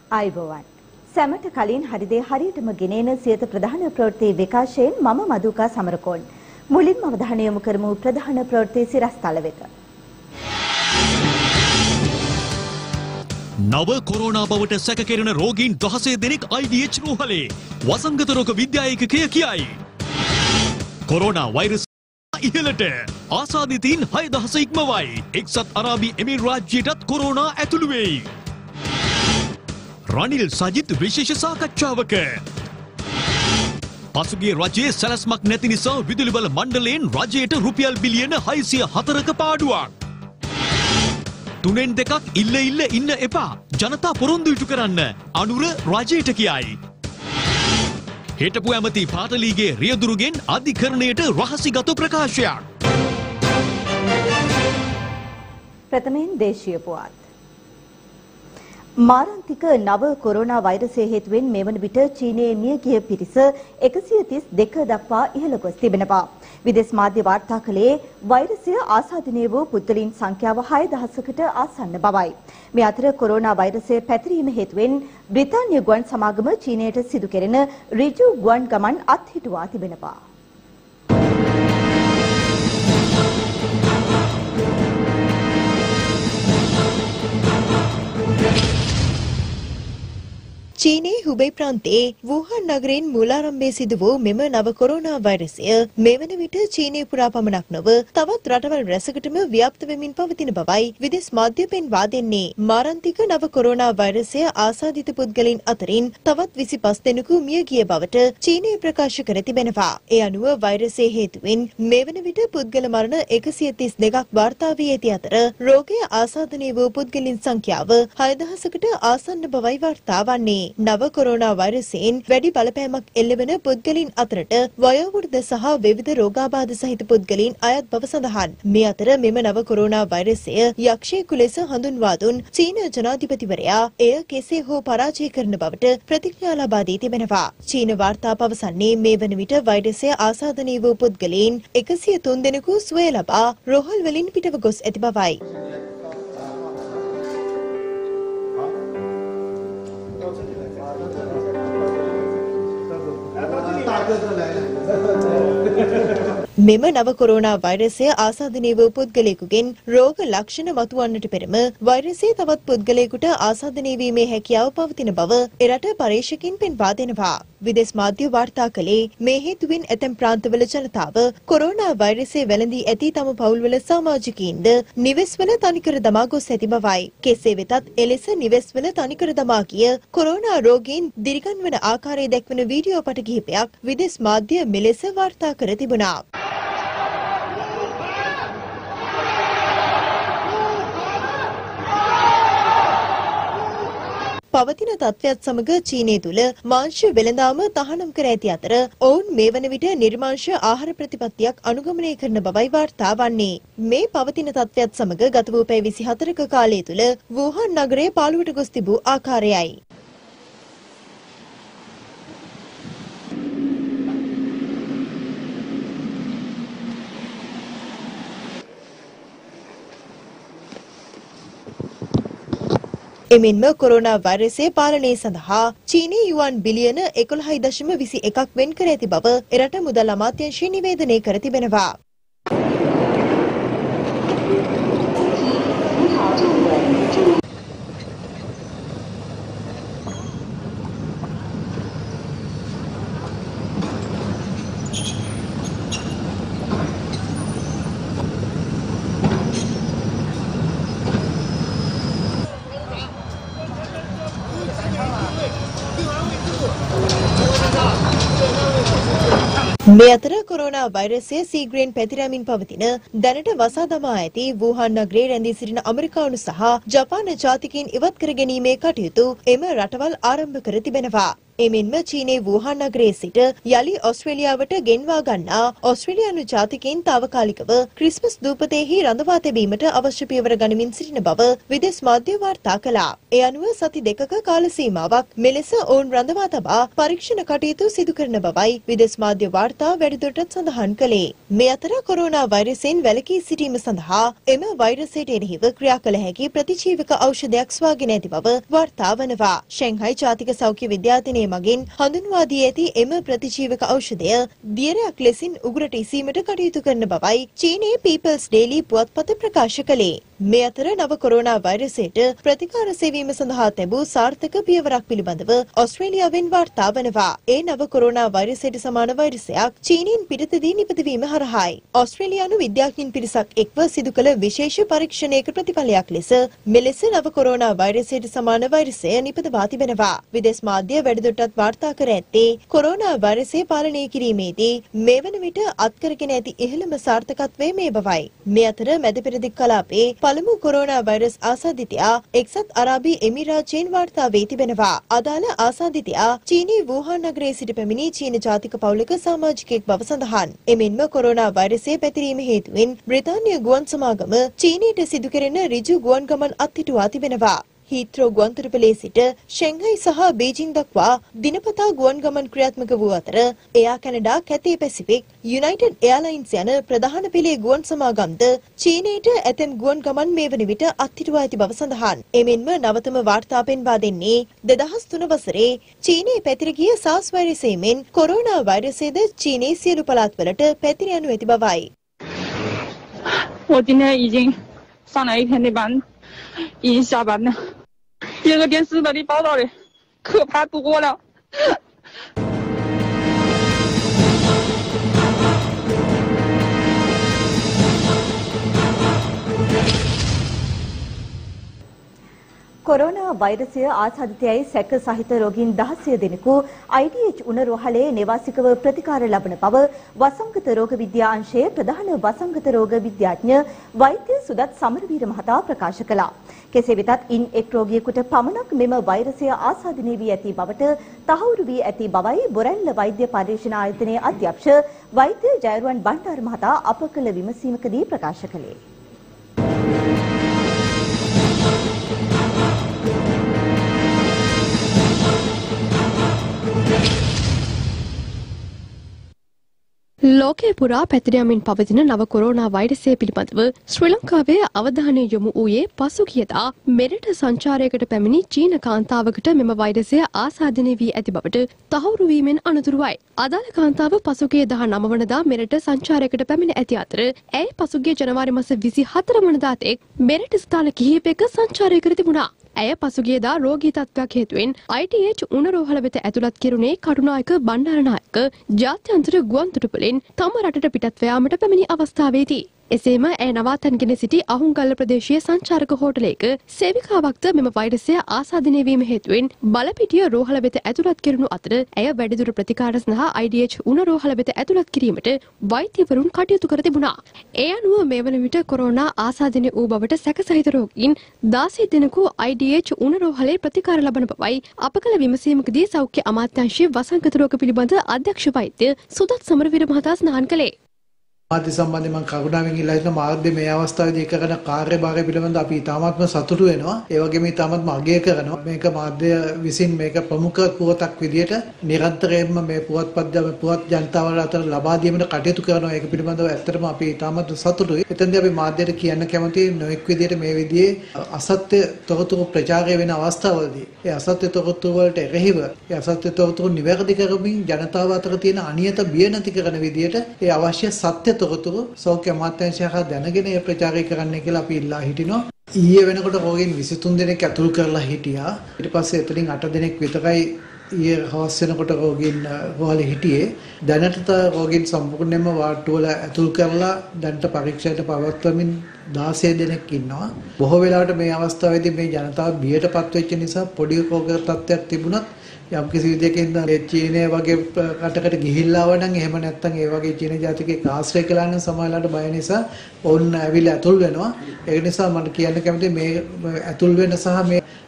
ආයුබෝවන්. සැමට කලින් හරිදේ හරියටම ගෙනෙන සියත ප්‍රධාන ප්‍රවෘත්ති විකාශයෙන් මම මදුකා සමරකෝන්. මුලින්ම අවධානය යොමු කරමු ප්‍රධාන ප්‍රවෘත්ති සිරස්තල වෙත. නව කොරෝනා බවට සැකකෙරෙන රෝගීන් 16 දෙනෙක් IDH රෝහලේ. වසංගත රෝග විද්‍යාේකකය කියයි. කොරෝනා වෛරස් ඉහළට ආසාදිතයින් 6000 ඉක්මවයි. එක්සත් අරාබි එමිරාත් රාජ්‍යයටත් කොරෝනා ඇතුළු වෙයි. රනිල් සජිත් විශේෂ සාකච්ඡාවක පසුගිය රජයේ සැලැස්මක් නැති නිසා විදුලි බල මණ්ඩලයෙන් රජයට රුපියල් බිලියන 604ක පාඩුවක්. 3න් 2ක් ඉල්ල ඉන්න එපා. ජනතා පොරොන්දු ඉටු කරන්න අනුර රජයට කියයි. හිටපු ඇමති පාටලීගේ රියදුරුගෙන් අධිකරණයට රහසිගත ප්‍රකාශයක්. ප්‍රථමයෙන් දේශීය පුවත්. මාරාන්තික නව කොරෝනා වෛරසය හේතුවෙන් මෙවන විට චීනයේ මියගිය පිරිස 132 දක්වා ඉහළ ගොස් තිබෙනවා. විදේශ මාධ්‍ය වාර්තා කළේ වෛරසය ආසාදනය වූ පුද්ගලයන් සංඛ්‍යාව 6000කට ආසන්න බවයි. මේ අතර කොරෝනා වෛරසය පැතිරීම හේතුවෙන් බ්‍රිතාන්‍ය ගුවන් සමාගම චීනයට සිදු කෙරෙන ඍජු ගුවන් ගමන් අත්හිටුවා තිබෙනවා. චීනයේ හුබේ ප්‍රාන්තයේ වුහාන් නගරයෙන් මූලාරම්භයේ සිදු වූ මෙම නව කොරෝනා වෛරසය මෙවන විට චීනය පුරා පමණක් නොව තවත් රටවල් රැසකටම ව්‍යාප්ත වෙමින් පවතින බවයි විදේශ මාධ්‍ය පෙන්වා දෙන්නේ. මාරාන්තික නව කොරෝනා වෛරසය ආසාදිත පුද්ගලයන් අතරින් තවත් 25 දෙනෙකු මිය ගිය බවට චීනය ප්‍රකාශ කර තිබෙනවා. ඒ අනුව වෛරසය හේතුවෙන් මෙවන විට පුද්ගල මරණ 132ක් වාර්තා වී ඇති අතර රෝගය ආසාදනය වූ පුද්ගලයන් සංඛ්‍යාව 6000කට ආසන්න බවයි වාර්තා වන්නේ. නව කොරෝනා වෛරසයෙන් වැඩි බලපෑමක් එල්ලවන පුද්ගලයන් අතරට වයෝවෘද්ධ සහ විවිධ රෝගාබාධ සහිත පුද්ගලයන් අයත් බව සඳහන්. මේ අතර මෙම නව කොරෝනා වෛරසය යක්ෂයෙකු ලෙස හඳුන්වා දුන් චීන ජනාධිපතිවරයා එය කෙසේ හෝ පරාජය කරන බවට ප්‍රතිඥා ලබා දී තිබෙනවා. චීන වාර්තා පවසන්නේ මේ වන විට වෛරසය ආසාදනය වූ පුද්ගලයන් 103 දෙනෙකු සුවය ලබා රෝහල් වලින් පිටව ගොස් ඇති බවයි. මෙම නව කොරෝනා වෛරසය ආසාදනය වූ පුද්ගලයෙකුගෙන් රෝග ලක්ෂණ මතුවන්නට පෙරම වෛරසය තවත් පුද්ගලයෙකුට ආසාදනය වීමේ හැකියාව පවතින බව එරට පරීක්ෂකයින් පෙන්වා දෙනවා. විදේශ මාධ්‍ය වාර්තා කළේ මේ හේතුවෙන් ඇතැම් ප්‍රාන්තවල ජනතාව කොරෝනා වෛරසය වැළඳී ඇති තම පවුල්වල සමාජිකයින්ද නිවෙස්වල තනිකර දමා ගොස් ඇති බවයි. කෙසේ වෙතත් එලෙස නිවෙස්වල තනිකර දමා ගිය කොරෝනා රෝගීන් දිරිගන්වන ආකාරය දැක්වන වීඩියෝ පට කිහිපයක් විදේශ මාධ්‍ය මෙලෙස වාර්තා කර තිබුණා. පවතින තත්ත්වයක් සමග චීනය තුළ මාංශ වෙළඳාම තහනම් කර ඇති අතර ඔවුන් මේ වන විට නිර්මාංශ ආහාර ප්‍රතිපත්තියක් අනුගමනය කරන බවයි වාර්තා වන්නේ. මේ පවතින තත්ත්වයක් සමග ගත වූ පැය 24ක කාලය තුළ වුහාන් නගරය පාළුවට ගොස් තිබූ ආකාරයයි. එමෙන්ම කොරෝනා වෛරසය පාලනය සඳහා චීනයේ යුවන් බිලියන 11.21ක් වෙන් කර ඇති බව එරට මුදල් අමාත්‍යාංශය නිවේදනය කර තිබෙනවා. මේ අතර කොරෝනා වෛරසය සීග්‍රයෙන් පැතිරමින් පවතින දැනට වසා දමා ඇති වුහාන් නගරයේ රැඳී සිටින ඇමරිකානු සහ ජපාන ජාතිකයින් ඉවත් කර ගැනීමේ කටයුතු එම රටවල් ආරම්භ කර තිබෙනවා. එමෙන්ම චීනයේ වුහාන් නගරයේ සිට යලි ඕස්ට්‍රේලියාවට ගෙන්වා ගන්නා ඕස්ට්‍රේලියානු ජාතිකයින් తాවකාලිකව ක්‍රිස්මස් දූපතේහි රඳවා තැබීමට අවශ්‍ය පියවර ගනිමින් සිටින බව විදේශ මාධ්‍ය වාර්තා කළා. ඒ අනුව සති දෙකක කාල සීමාවක් මෙලෙස ඔවුන් රඳවා තබා පරීක්ෂණ කටයුතු සිදු කරන බවයි විදේශ මාධ්‍ය වාර්තා වැඩිදුරටත් සඳහන් කළේ. මේ අතර කොරෝනා වෛරසයෙන් වැළකී සිටීම සඳහා එම වෛරසයට එරෙහිව ක්‍රියා කළ හැකි ප්‍රතිජීවක ඖෂධයක් සොයාගෙන ඇති බව වාර්තා වනවා. ෂැන්හයි ජාතික සෞඛ්‍ය විද්‍යාලය මගින් හඳුන්වා දී ඇති එම ප්‍රතිජීවක ඖෂධය දියරයක් ලෙසින් උගුරට ඉසීමට කටයුතු කරන බවයි චීනයේ පීපල්ස් ඩේලි පුවත්පත ප්‍රකාශ කළේ. මේ අතර නව කොරෝනා වෛරසයට ප්‍රතිකාර සෙවීම සඳහා තැබූ සාර්ථක පියවරක් පිළිබඳව ඕස්ට්‍රේලියාවෙන් වාර්තා වනවා. ඒ නව කොරෝනා වෛරසයට සමාන වෛරසයක් චීනෙන් පිටතදී නිපදවීම හරහායි. ඕස්ට්‍රේලියානු විද්‍යාඥයින් පිරිසක් එක්ව සිදු කළ විශේෂ පරීක්ෂණයක ප්‍රතිඵලයක් ලෙස මෙලෙස නව කොරෝනා වෛරසයට සමාන වෛරසය නිපදවා තිබෙනවා. විදේශ මාධ්‍ය වැඩිදුරටත් වාර්තා කර ඇත්තේ කොරෝනා වෛරසය පාලනය කිරීමේදී මේ වන විට අත්කරගෙන ඇති ඉහළම සාර්ථකත්වය මේ බවයි. මේ අතර මැද පෙරදිග කලාපයේ පළමු කොරෝනා වෛරස් ආසාදිතයා එක්සත් අරාබි එමිරාතයෙන් වාර්තා වී තිබෙනවා. අදාළ ආසාදිතයා චීනයේ වුහාන් නගරයේ සිට පැමිණි චීන ජාතික පවුලක සමාජිකයෙක් බව සඳහන්. එමෙන්ම කොරෝනා වෛරසය පැතිරීම හේතුවෙන් බ්‍රිතාන්‍ය ගුවන් සමාගම චීනයට සිදු කෙරෙන ඍජු ගුවන් ගමන් අත්හිටුවා තිබෙනවා. හීත්‍රෝ ගුවන්තොටුපළේ සිට ෂෙන්හයි සහ බීජිං දක්වා දිනපතා ගුවන් ගමන් ක්‍රියාත්මක වූ අතර එයා Canada, Cathay Pacific, United airlines යන ප්‍රධාන පෙළේ ගුවන් සමාගම්ද චීනයට ඇතැම් ගුවන් ගමන් මේ වන විට අත්හිටුවා ඇති බව සඳහන්. එමෙන්ම නවතම වාර්තා පෙන්වා දෙන්නේ 2003 වසරේ චීනයේ පැතිර ගිය SARS වෛරසයෙන් මෙන් කොරෝනා වෛරසයද චීනයේ සියලු පළාත්වලට පැතිර යනු ඇති බවයි. 我今天已经上了一天的班，已经下班了。这个电视里报道的可怕多了。 කොරෝනා වෛරසය ආසාදිතයයි සැක සහිත රෝගීන් 16 දෙනෙකු IDH උණරෝහලේ නිවාසිකව ප්‍රතිකාර ලබන බව වසංගත රෝග විද්‍යා අංශයේ ප්‍රධාන වසංගත රෝග විද්‍යාඥ වෛද්‍ය සුදත් සමරවීර මහතා ප්‍රකාශ කළා. කෙසේ වෙතත් ඉන් එක් රෝගියෙකුට පමණක් මෙම වෛරසය ආසාදනය වී ඇති බවට තහවුරු වී ඇති බවයි බොරැල්ල වෛද්‍ය පරීක්ෂණ ආයතනයේ අධ්‍යක්ෂ වෛද්‍ය ජයරුවන් බණ්ඩාර මහතා අප කළ විමසීමකදී ප්‍රකාශ කළේ. ලෝකයේ පුරා පැතිර යමින් පවතින නව කොරෝනා වෛරසය පිළිබඳව ශ්‍රී ලංකාවේ අවධානය යොමු වූයේ පසුගියදා මෙරට සංචාරයකට පැමිණි චීන කාන්තාවකට මෙම වෛරසය ආසාදනය වී ඇති බවට තහවුරු වීමෙන් අනතුරුවයි. අදාළ කාන්තාව පසුගිය 19 වනදා මෙරට සංචාරයකට පැමිණ ඇති අතර ඇය පසුගිය ජනවාරි මාස 24 වනදා තෙක් මෙරට ස්ථාන කිහිපයක සංචාරය කර තිබුණා. ඇය පසුගියදා රෝගී තත්ත්වයක් හේතුවෙන් ITH උණරෝහල වෙත ඇතුළත් කෙරුණේ කටුනායක බණ්ඩාරනායක ජාත්‍යන්තර ගුවන්තොටුපළෙන් තම රටට පිටත් යාමට පැමිණි අවස්ථාවේදී. එසේම ඇය නවාතැන්ගෙන සිටි අහුන්ගල්ල ප්‍රදේශීය සංචාරක හෝටලයක සේවිකාවක්ද මෙම වෛරසය ආසාදනය වීම හේතුවෙන් බලපිටිය රෝහල වෙත ඇතුළත් කෙරුණු අතර ඇය වැඩිදුර ප්‍රතිකාර සඳහා IDH උණරෝහල වෙත ඇතුළත් කිරීමට වෛද්‍යවරුන් කටයුතු කර තිබුණා. ඒ අනුව මේ වන විට කොරෝනා ආසාදනය වූ බවට සැකසහිත රෝගීන් 16 දෙනෙකු IDH උණරෝහලේ ප්‍රතිකාර ලබන බවයි අප කළ විමසීමකදී සෞඛ්‍ය අමාත්‍යාංශයේ වසංගත රෝග පිළිබඳ අධ්‍යක්ෂ වෛද්‍ය සුදත් සමරවීර මහතා සඳහන් කළේ. මාධ්‍ය සම්බන්ධයෙන් මම කරුණාවෙන් ඉල්ලා හිටන මාධ්‍ය මේ අවස්ථාවේදී එක කරන කාර්යභාරය පිළිබඳව අපි ඉතාමත්ම සතුටු වෙනවා. ඒ වගේම ඉතාමත්ම අගය කරනවා. මේක මාධ්‍ය විසින් මේක ප්‍රමුඛ පුවතක් විදියට නිරන්තරයෙන්ම මේ පුවත් ජනතාවට අතර ලබා දීමට කටයුතු කරනවා. ඒක පිළිබඳව ඇත්තටම අපි ඉතාමත්ම සතුටුයි. එතෙන්දී අපි මාධ්‍යයට කියන්න කැමතියි නොඑක් විදියට මේ විදිහේ අසත්‍ය තොරතුරු ප්‍රචාරය වෙන අවස්ථාවලදී ඒ අසත්‍ය තොරතුරු වලට එරෙහිව ඒ අසත්‍ය තොරතුරු නිවැරදි කරමින් ජනතාව අතර තියෙන අනියත බිය නැති කරන විදියට ඒ අවශ්‍ය සත්‍ය තොරතුරු සෞඛ්‍ය අමාත්‍යාංශය හා දැනගෙන ඒ ප්‍රචාරය කරන්න කියලා අපි ඉල්ලා හිටිනවා. ඊයේ වෙනකොට රෝගීන් 23 දෙනෙක් ඇතුළු කරලා හිටියා. ඊට පස්සේ එතනින් 8 දෙනෙක් විතරයි ඊයේ හවස වෙනකොට රෝගීන් රෝහලේ හිටියේ. දැනට රෝගීන් සම්පූර්ණයෙන්ම වාට්ටු වල ඇතුළු කරලා දැනට පරීක්ෂණයට පවත්වමින් 16 දෙනෙක් ඉන්නවා. බොහෝ වෙලාවට මේ අවස්ථාවේදී මේ ජනතාව බියටපත් වෙච්ච නිසා පොඩි රෝග තත්ත්වයක් තිබුණත් යම් කිසි විදියකින් චීනය වගේ රටකට ගිහිල්ලා ආවනම් එහෙම නැත්නම් ඒ වගේ චීන ජාතිකයෙක් ආශ්‍රය කළා නම් සමහරවිට බය නිසා ඔවුන් ඇවිල්ලා ඇතුල් වෙනවා. ඒ නිසා මම කියන්න කැමතියි මේ ඇතුල් වෙන සහ මේ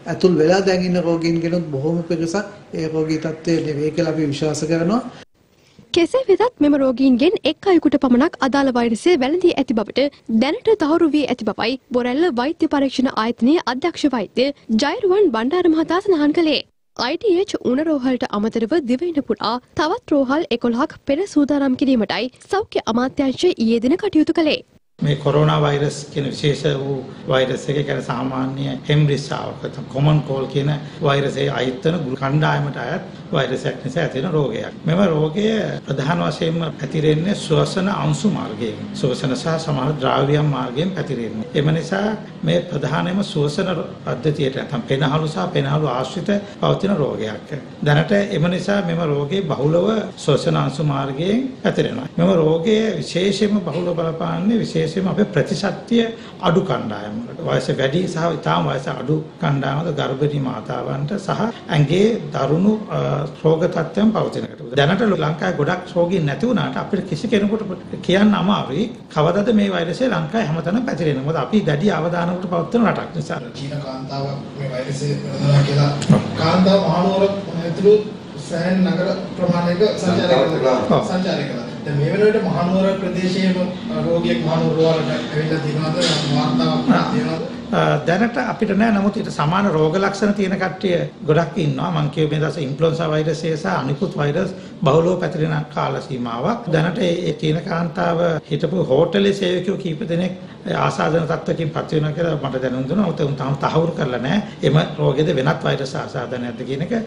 ඇතුල් වෙලා දැන් ඉන්න රෝගීන් කෙනුත් බොහොම පිරිසක් ඒ රෝගී තත්ත්වයේ නෙවෙයි කියලා අපි විශ්වාස කරනවා. කෙසේ වෙතත් මෙම රෝගීන්ගෙන් එක් අයෙකුට පමණක් අදාළ වෛරසය වැළඳී ඇති බවට දැනට තහවුරු වී ඇති බවයි බොරැල්ල වෛද්‍ය පරීක්ෂණ ආයතනයේ අධ්‍යක්ෂ වෛද්‍ය ජයරුවන් බණ්ඩාර මහතා සඳහන් කළේ. ITH උණ රෝහලට අමතරව දිවයින පුරා තවත් රෝහල් 11ක් පෙර සූදානම් කිරීමටයි සෞඛ්‍ය අමාත්‍යාංශය ඊයේ දින කටයුතු කළේ. මේ කොරෝනා වෛරස් කියන විශේෂ වූ වෛරස් එක කියන සාමාන්‍ය හෙම්රිස්සාවක කොමන් කෝල් කියන වෛරසයේ අයිත් වෙන කණ්ඩායමට අයත් වෛරසයක් නිසා ඇතිවන රෝගයක්. මෙම රෝගය ප්‍රධාන වශයෙන්ම පැතිරෙන්නේ ශ්වසන අංශු මාර්ගයෙන්. ශ්වසන සහ සමහර ද්‍රව්‍යයන් මාර්ගයෙන් පැතිරෙන්නේ. එම නිසා මේ ප්‍රධානම ශ්වසන පද්ධතියට නැත්නම් පෙනහළු සහ පෙනහළු ආශ්‍රිත පවතින රෝගයක්. දැනට එම නිසා මෙම රෝගේ බහුලව ශ්වසන අංශු මාර්ගයෙන් පැතිරෙනවා. මෙම රෝගය විශේෂයෙන්ම බහුලව බලපාන්නේ විශේෂයෙන්ම අපේ ප්‍රතිශක්තිය අඩු කණ්ඩායම් වලට. වයස වැඩි සහ ඉතාම වයස අඩු කණ්ඩායම් වල ගර්භණී මාතාවන්ට සහ ඇඟේ දරුණු රෝග තත්ත්වයන් පවතිනකට. දැනට ලංකාවේ ගොඩක් රෝගීන් නැති වුණාට අපිට කිසි කෙනෙකුට කියන්න අමාරුයි කවදාද මේ වෛරසය ලංකාවේ හැමතැනම පැතිරෙන්නේ. මොකද අපි දැඩි අවධානයකට පවත්වන රටක් නිසා. චීන කාන්තාවක් මේ වෛරසය වෙනවා කියලා කාන්තාව මහනුවර ඇතුළු සෑහෙන නගර ප්‍රමාණයක සංචාරය කළා. දැන් මේ වෙනකොට මහනුවර ප්‍රදේශයේම රෝගියෙක් මහනුවර රෝහලට ඇවිල්ලා තියෙනවද වාර්තාවක් තියෙනවද? දැනට අපිට නෑ. නමුත් ඊට සමාන රෝග ලක්ෂණ තියෙන කට්ටිය ගොඩක් ඉන්නවා. මම කියුවේ මේ දවස් ඉන්ෆ්ලුවෙන්සා වෛරසය සහ අනිකුත් වෛරස් බහුලව පැතිරෙන කාල සීමාවක්. දැනට ඒ චීන කාන්තාව හිටපු හෝටලේ සේවකයෝ කීප දෙනෙක් ආසාදන තත්ත්වකින් පත් වෙනවා කියලා මට දැනුම් දුන්නා. උන් තාම තහවුරු කරලා නෑ. එම රෝගෙද වෙනත් වෛරස් ආසාදනයක්ද කියන එක.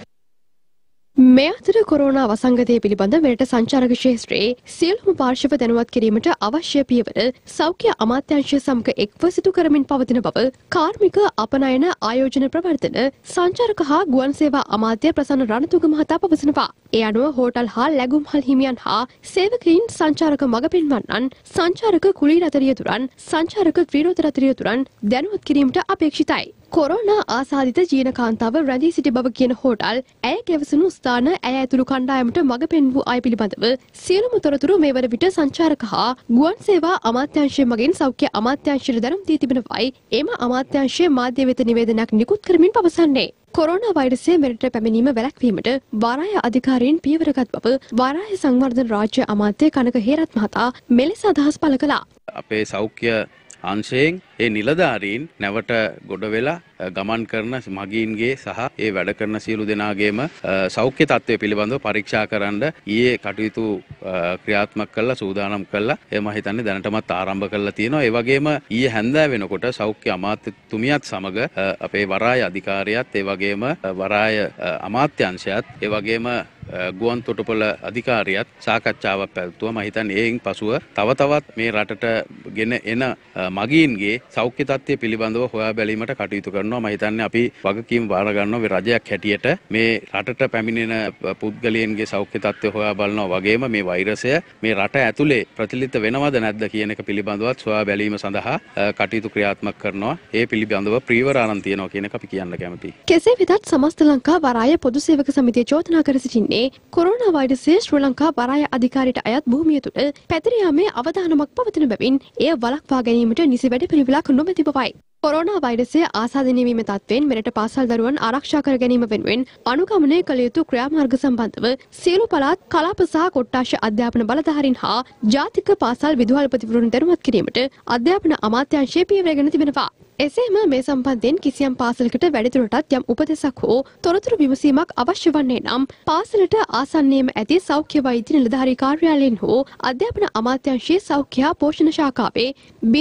මේ අතර කොරෝනා වසංගතය පිළිබඳ මෙරට සංචාරක ක්ෂේත්‍රයේ සියලුම පාර්ශව දැනුවත් කිරීමට අවශ්‍ය පියවර සෞඛ්‍ය අමාත්‍යාංශය සමග එක්ව සිදු කරමින් පවතින බව කාර්මික අපනයන ආයෝජන ප්‍රවර්තන සංචාරක හා ගුවන් සේවා අමාත්‍ය ප්‍රසන්න රණතුංග මහතා පවසනවා. ඒ අනුව හෝටල් හා ලැබුම්හල් හිමියන් හා සේවකයින් සංචාරක මඟ පෙන්වන්නන් සංචාරක කුලී රතරියතුරන් සංචාරක ත්‍රිරෝද රතරියතුරන් දැනුවත් කිරීමට අපේක්ෂිතයි. කොරෝනා ආසාදිත චීන කාන්තාව රැඳී සිටි බව කියන හෝටල් ඇය ගැවසුණු ස්ථාන ඇය ඇතුළු කණ්ඩායමට මඟ පෙන්වූ අය පිළිබඳව සියලුම තොරතුරු මේ වන විට සංචාරක හා ගුවන් සේවා අමාත්‍යාංශය මගින් සෞඛ්‍ය අමාත්‍යාංශයට දැනුම් දී තිබෙනවයි එම අමාත්‍යාංශය මාධ්‍ය වෙත නිවේදනයක් නිකුත් කරමින් පවසන්නේ. කොරෝනා වෛරසය මෙරට පැමිණීම වැළැක්වීමට වාරාය අධිකාරීන් පියවරගත් බව වාරාය සංවර්ධන රාජ්‍ය අමාත්‍ය කනක හේරත් මහතා මෙලෙස අදහස් පළ කළා. අපේ සෞඛ්‍ය අංශයෙන් ඒ නිලධාරීන් නැවට ගොඩ වෙලා ගමන් කරන මගීන්ගේ සහ ඒ වැඩ කරන සියලු දෙනාගේම සෞඛ්‍ය තත්ත්වය පිළිබඳව පරීක්ෂා කරන්න ඊයේ කටයුතු ක්‍රියාත්මක කළා සූදානම් කළා. ඒ මම හිතන්නේ දැනටමත් ආරම්භ කරලා තියෙනවා. ඒ වගේම ඊයේ හැන්දෑ වෙනකොට සෞඛ්‍ය අමාත්‍යතුමියත් සමග අපේ වරාය අධිකාරියත් ඒ වගේම වරාය අමාත්‍යාංශයත් ඒ වගේම ගුවන් තොටුපොළ අධිකාරියත් සාකච්ඡාවක් පැවැත්වුවා. මම හිතන්නේ ඒයින් පසුව තව තවත් මේ රටට ගෙන එන මගීන්ගේ සෞඛ්‍ය තත්ත්වය පිළිබඳව හොයා බැලීමට කටයුතු කරනවා. මම හිතන්නේ අපි වගකීම් බාර ගන්නවා රජයක් හැටියට මේ රටට පැමිණෙන පුද්ගලයන්ගේ සෞඛ්‍ය තත්ත්වය හොයා බලනවා වගේම මේ වෛරසය මේ රට ඇතුලේ ප්‍රචලිත වෙනවද නැද්ද කියන එක පිළිබඳවත් සොයා බැලීම සඳහා කටයුතු ක්‍රියාත්මක කරනවා. ඒ පිළිබඳව ප්‍රීවර ආනන් තියනවා කියන එක අපි කියන්න කැමතියි. කෙසේ වෙතත් සමස්ත ලංකා වරාය පොදු සේවක සමිතිය චෝදනා කර සිටින්නේ කොරෝනා වෛරසය ශ්‍රී ලංකා වරාය අධිකාරියට අයත් භූමිය තුළ පැතිර යාමේ අවධානමක් පවතින බැවින් එය වළක්වා ගැනීමට නිසි වැඩපිළිවෙලක් නොමැති බවයි. කොරෝනා වෛරසය ආසාදනය වීම තත්ත්වයෙන් මෙරට පාසල් දරුවන් ආරක්ෂා කර ගැනීම වෙනුවෙන් අනුගමනය කළ යුතු ක්‍රියාමාර්ග සම්බන්ධව සියලු පළාත් කලාප සහ කොට්ටාශ අධ්‍යාපන බලධාරීන් හා ජාතික පාසල් විදුහල්පතිවරුන් දැනුවත් කිරීමට අධ්‍යාපන අමාත්‍යාංශය පියවරගෙන තිබෙනවා. එසේම මේ සම්බන්ධයෙන් කිසියම් පාසලකට වැඩිදුරටත් යම් උපදෙසක් හෝ තොරතුරු විමසීමක් අවශ්‍ය වන්නේ නම් පාසලට ආසන්නයේම ඇති සෞඛ්‍ය වෛද්‍ය නිලධාරී කාර්යාලයෙන් හෝ අධ්‍යාපන අමාත්‍යාංශයේ සෞඛ්‍ය හා පෝෂණ ශාඛාවේ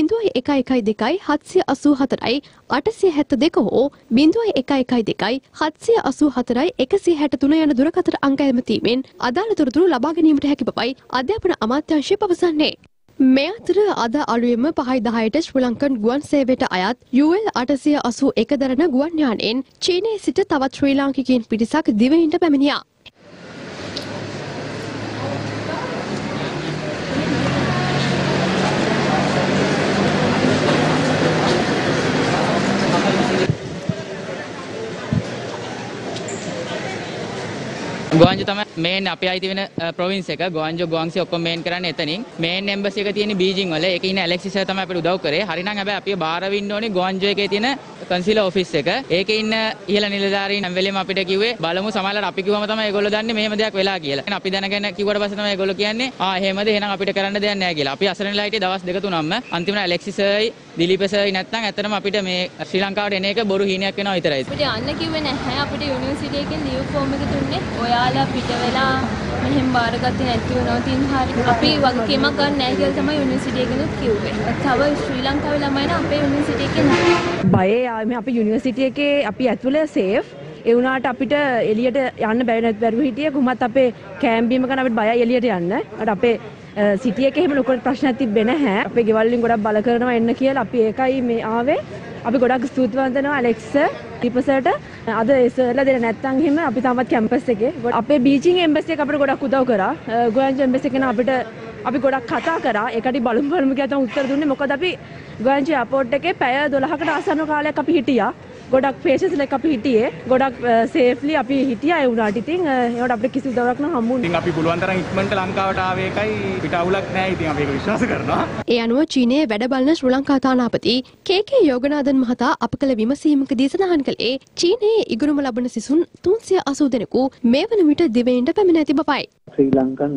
0112 784 872 හෝ 0112 784 163 යන දුරකථන අංක ඇමතීමෙන් අදාළ තොරතුරු ලබා ගැනීමට හැකි බවයි අධ්‍යාපන අමාත්‍යාංශය පවසන්නේ. මේ අතර අද අලුයම 5:10ට ශ්‍රී ලංකන් ගුවන් සේවයට අයත් UL 881 දරන ගුවන් යානයෙන් චීනයේ සිට තවත් ශ්‍රී ලාංකිකයින් පිරිසක් දිවයිනට පැමිණියා. ගුවන්ජු තමයි මේන් අපේ අයිති වෙන ප්‍රොවින්ස් එක. ගුවන්ජු ගුවන්සි ඔක්කොම මේන් කරන්නේ එතනින්. මේන් එම්බසි එක තියෙන්නේ බීජිං වල. ඒකේ ඉන්න ඇලෙක්සිස් සර් තමයි අපිට උදව් කරේ. හරිනම් හැබැයි අපි බාර වෙන්න ඕනේ ගුවන්ජු එකේ තියෙන කන්සිලර් ඔෆිස් එක. ඒකේ ඉන්න ඉහළ නිලධාරීන් හැම වෙලෙම අපිට කිව්වේ බලමු සමහරවිට අපි කිව්වම තමයි ඒගොල්ලෝ දන්නේ මෙහෙම දෙයක් වෙලා කියලා. අපි දැනගෙන කිව්වට පස්සේ තමයි ඒගොල්ලෝ කියන්නේ එහෙමද එහෙනම් අපිට කරන්න දෙයක් නැහැ කියලා. අපි අසරණලා හිටියේ දවස් දෙක තුනක්ම. අන්තිමට ඇලෙක්සිස් සර්යි දිලීප් සර්යි නැත්නම් ඇත්තටම අපිට මේ ශ්‍රී ලංකාවට එන එක බොරු හීනයක් වෙනවා විතරයි. අපිට යන්න කිව්වේ නැහැ. අපිට යුනිවර්සිටි එකෙන් ලීව් ෆෝම් එක දුන්නේ. ඔයාලා පිට වෙලා මෙහෙම බාරගත්තේ නැති වුණා තින් හරි. අපි වගකීමක් ගන්න නැහැ කියලා තමයි යුනිවර්සිටි එකෙනුත් කිව්වේ. තව ශ්‍රී ලංකාවේ ළමයින අපේ යුනිවර්සිටි එකේ නැහැ. බයේ ආවේ අපි යුනිවර්සිටි එකේ අපි ඇතුළේ සේෆ්. ඒ වුණාට අපිට එළියට යන්න බැරුව හිටියේ කොහොමත් අපේ කැම්ප් බීම ගන්න අපිට බයයි එළියට යන්න. අර අපේ සිටි එකේ එහෙම ලොකු ප්‍රශ්නයක් තිබ්බේ නැහැ. අපේ ගෙවල් වලින් ගොඩක් බල කරනවා එන්න කියලා අපි ඒකයි මේ ආවේ. අපි ගොඩක් ස්තුතිවන්ත වෙනවා ඇලෙක්ස් සර්, දීපසර්ට. අද ඒ සර්ලා දෙන්න නැත්නම් එහෙම අපි තාමත් කැම්පස් එකේ. අපේ බීජිං එම්බසි එක අපිට ගොඩක් උදව් කරා. ගෝයන්ජු එම්බසි එක අපිට අපි ගොඩක් කතා කරා. ඒකට බලමු කියලා තමයි උත්තර දුන්නේ. මොකද අපි ගෝයන්ජු එයාපෝට් එකේ පැය 12කට ආසන්න කාලයක් අපි හිටියා. ගොඩක් පේෂන්ස් ලෙක් අපි හිටියේ. ගොඩක් සේෆ්ලි අපි හිටියා. ඒ වුණාට ඉතින් ඒවට අපිට කිසි උදව්වක් නම් හම්බුනේ. ඉතින් අපි පුළුවන් තරම් ඉක්මනට ලංකාවට ආවේ එකයි පිට අවුලක් නැහැ. ඉතින් අපි ඒක විශ්වාස කරනවා. ඒ අනුව චීනයේ වැඩ බලන ශ්‍රී ලංකා තානාපති කේ.කේ. යෝගනාදන් මහතා අප කළ විමසීමකදී සඳහන් කළේ චීනයේ ඉගුරුම ලබන සිසුන් 380 දෙනෙකු මේ වන විට දිවයිනට පැමිණ ඇති බවයි. ශ්‍රී ලංකන්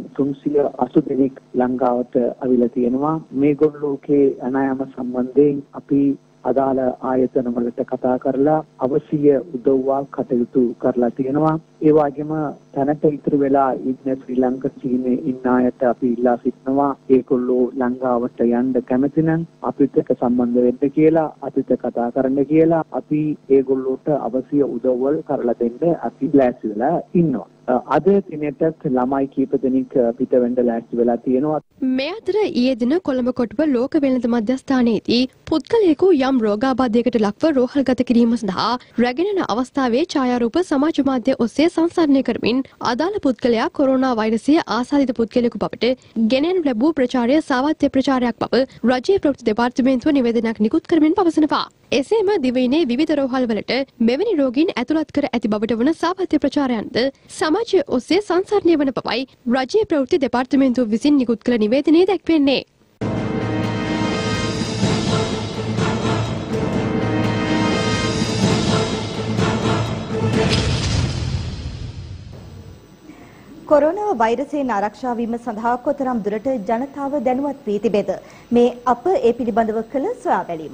380 දෙනෙක් ලංකාවට අවිලා තියෙනවා. මේගොල්ලෝගේ අනායම සම්බන්ධයෙන් අපි අදාළ ආයතන වලට කතා කරලා අවශ්‍ය උදව්වක් කටයුතු කරලා තියෙනවා. ඒ වගේම තැනට ඉතුරු වෙලා ඉන්න ශ්‍රී ලංකා චීනයේ ඉන්න අයට අපි ඉල්ලා සිටිනවා ඒගොල්ලෝ ලංකාවට යන්න කැමති නම් අපිට සම්බන්ධ වෙන්න කියලා, අපිට කතා කරන්න කියලා. අපි ඒගොල්ලෝට අවශ්‍ය උදව්වල් කරලා දෙන්න අපි ලෑස්ති වෙලා ඉන්නවා. අද දිනටත් ළමයි කීප දෙනෙක් පිට වෙන්න ලෑස්ති වෙලා තියෙනවා. මේ අතර ඊයේ දින කොළඹ කොටුව ලෝක වෙළඳ මධ්‍යස්ථානයේදී පුද්ගලයෙකු යම් රෝගාබාධයකට ලක්ව රෝහල්ගත කිරීම සඳහා රැගෙන යන අවස්ථාවේ ඡායාරූප සමාජ මාධ්‍ය ඔස්සේ සංසරණය කරමින් අදාළ පුද්ගලයා කොරෝනා වෛරසය ආසාදිත පුද්ගලයෙකු බවට ගෙනෙනු ලැබූ ප්‍රචාරය සාවත්‍ය ප්‍රචාරයක් බව රජයේ ප්‍රවෘත්ති දෙපාර්තමේන්තුව නිවේදනයක් නිකුත් කරමින් පවසනවා. එසේම දිවයිනේ විවිධ රෝහල් වලට මෙවැනි රෝගීන් ඇතුළත් කර ඇති බවට වන සාවත්‍ය ප්‍රචාරයන්ද සමාජය ඔස්සේ සංසරණය වන බවයි රජයේ ප්‍රවෘත්ති දෙපාර්තමේන්තුව විසින් නිකුත් කළ නිවේදනයේ දැක්වෙන්නේ. කොරෝනා වෛරසයෙන් ආරක්ෂා වීම සඳහා කොතරම් දුරට ජනතාව දැනුවත් වී තිබේද? මේ අප ඒ පිළිබඳව කළ සොයා බැලීමක්.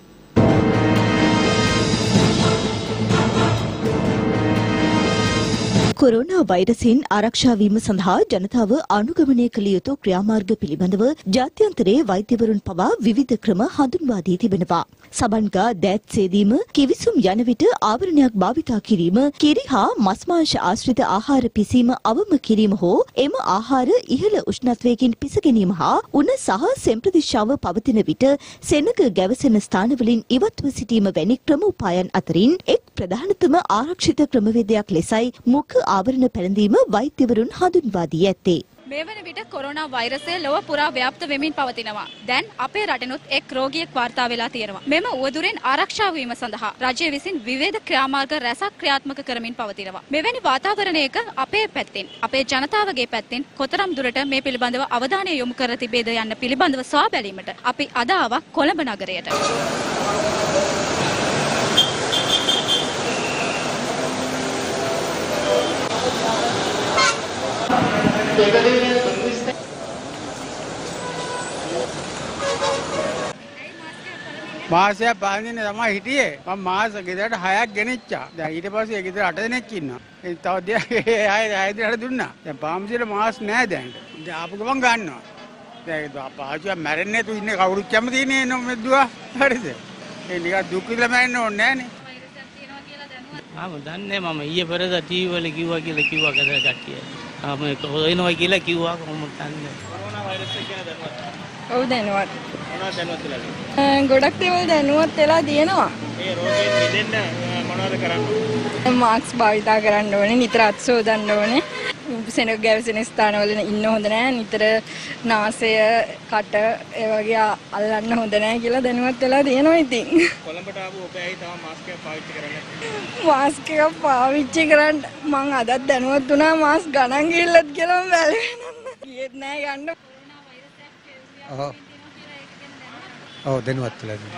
කොරෝනා වෛරසයෙන් ආරක්ෂා වීම සඳහා ජනතාව අනුගමනය කළ යුතු ක්‍රියාමාර්ග පිළිබඳව ජාත්‍යන්තරයේ වෛද්‍යවරුන් පවා විවිධ ක්‍රම හඳුන්වා දී තිබෙනවා. සබන්ගා දෑත් සේදීම, කිවිසුම් යන විට ආවරණයක් භාවිතා කිරීම, කිරි හා මස් මාංශ ආශ්‍රිත ආහාර පිසීම අවම කිරීම හෝ එම ආහාර ඉහළ උෂ්ණත්වයකින් පිස ගැනීම හා උණ සහ සෙම්ප්‍රදිශාව පවතින විට සෙනග ගැවසෙන ස්ථානවලින් ඉවත්ව සිටීම වැනි ක්‍රම උපායන් අතරින් එක් ප්‍රධානතම ආරක්ෂිත ක්‍රමවේදයක් ලෙසයි මුඛ ආවරණ පැළඳීම වෛද්‍යවරුන් හඳුන්වා දී ඇත්තේ. මේ වන විට කොරෝනා වෛරසය ලොව පුරා ව්‍යාප්ත වෙමින් පවතිනවා. දැන් අපේ රටෙනුත් එක් රෝගියෙක් වාර්තා වෙලා තියෙනවා. මෙම උවදුරෙන් ආරක්ෂා වීම සඳහා රජය විසින් විවිධ ක්‍රියාමාර්ග රැසක් ක්‍රියාත්මක කරමින් පවතිනවා. මෙවැනි වාතාවරණයක අපේ පැත්තෙන්, අපේ ජනතාවගේ පැත්තෙන් කොතරම් දුරට මේ පිළිබඳව අවධානය යොමු කර තිබේද යන්න පිළිබඳව සොයා බැලීමට අපි අද ආවා කොළඹ නගරයට. මාසයක් පාන්නේ තමයි හිටියේ. මම මාස ගෙදරට 6ක් ගෙනිච්චා. දැන් ඊට පස්සේ ගෙදර 8 දෙනෙක් ඉන්නවා. ඒ තව දෙයක් 6 දෙනාට දුන්නා. දැන් පාම්සියට මාස් නැහැ දැන්. දැන් ආපු ගමන් ගන්නවා. දැන් ඒක පාචුවා මැරෙන්නේ නැතු ඉන්නේ කවුරුත් කැමති නේ නොමෙද්දුවා. හරිද? ඒ නිකන් දුක් විඳලා මැරෙන්න ඕනේ නැහනේ. දන්නේ මම ඊයේ පෙරේද ටීවී වල කිව්වා කියලා ගෙදර කට්ටිය. මේක හොයනවා කියලා කිව්වා කොහොමද දන්නේ? කොරෝනා වෛරස් එක ගැන දැනුවත්. ඔව් දැනුවත්. මොනවද දැනුවත් වෙලා? ගොඩක් දේවල් දැනුවත් වෙලා තියෙනවා. මේ රෝගයෙන් මිදෙන්න මොනවද කරන්න ඕනේ? මාස්ක් භාවිතා කරන්න ඕනේ, නිතර අත් සෝදන්න ඕනේ. සෙනග ගැවසෙන ස්ථානවල ඉන්න හොඳ නැහැ. නිතර නාසය, කට ඒ වගේ අල්ලන්න හොඳ නැහැ කියලා දැනුවත් වෙලා තියෙනවා ඉතින්. කොළඹට ආපු ඔබයි තව මාස්ක් එකක් පාවිච්චි කරන්නේ. මාස්ක් එකක් පාවිච්චි කරන්න මං අදත් දැනුවත් වුණා මාස්ක් ගණන් ගිල්ලත් කියලා මම බැලුවේ. ගියෙත් නෑ යන්න. ඔව් දැනුවත් වෙලා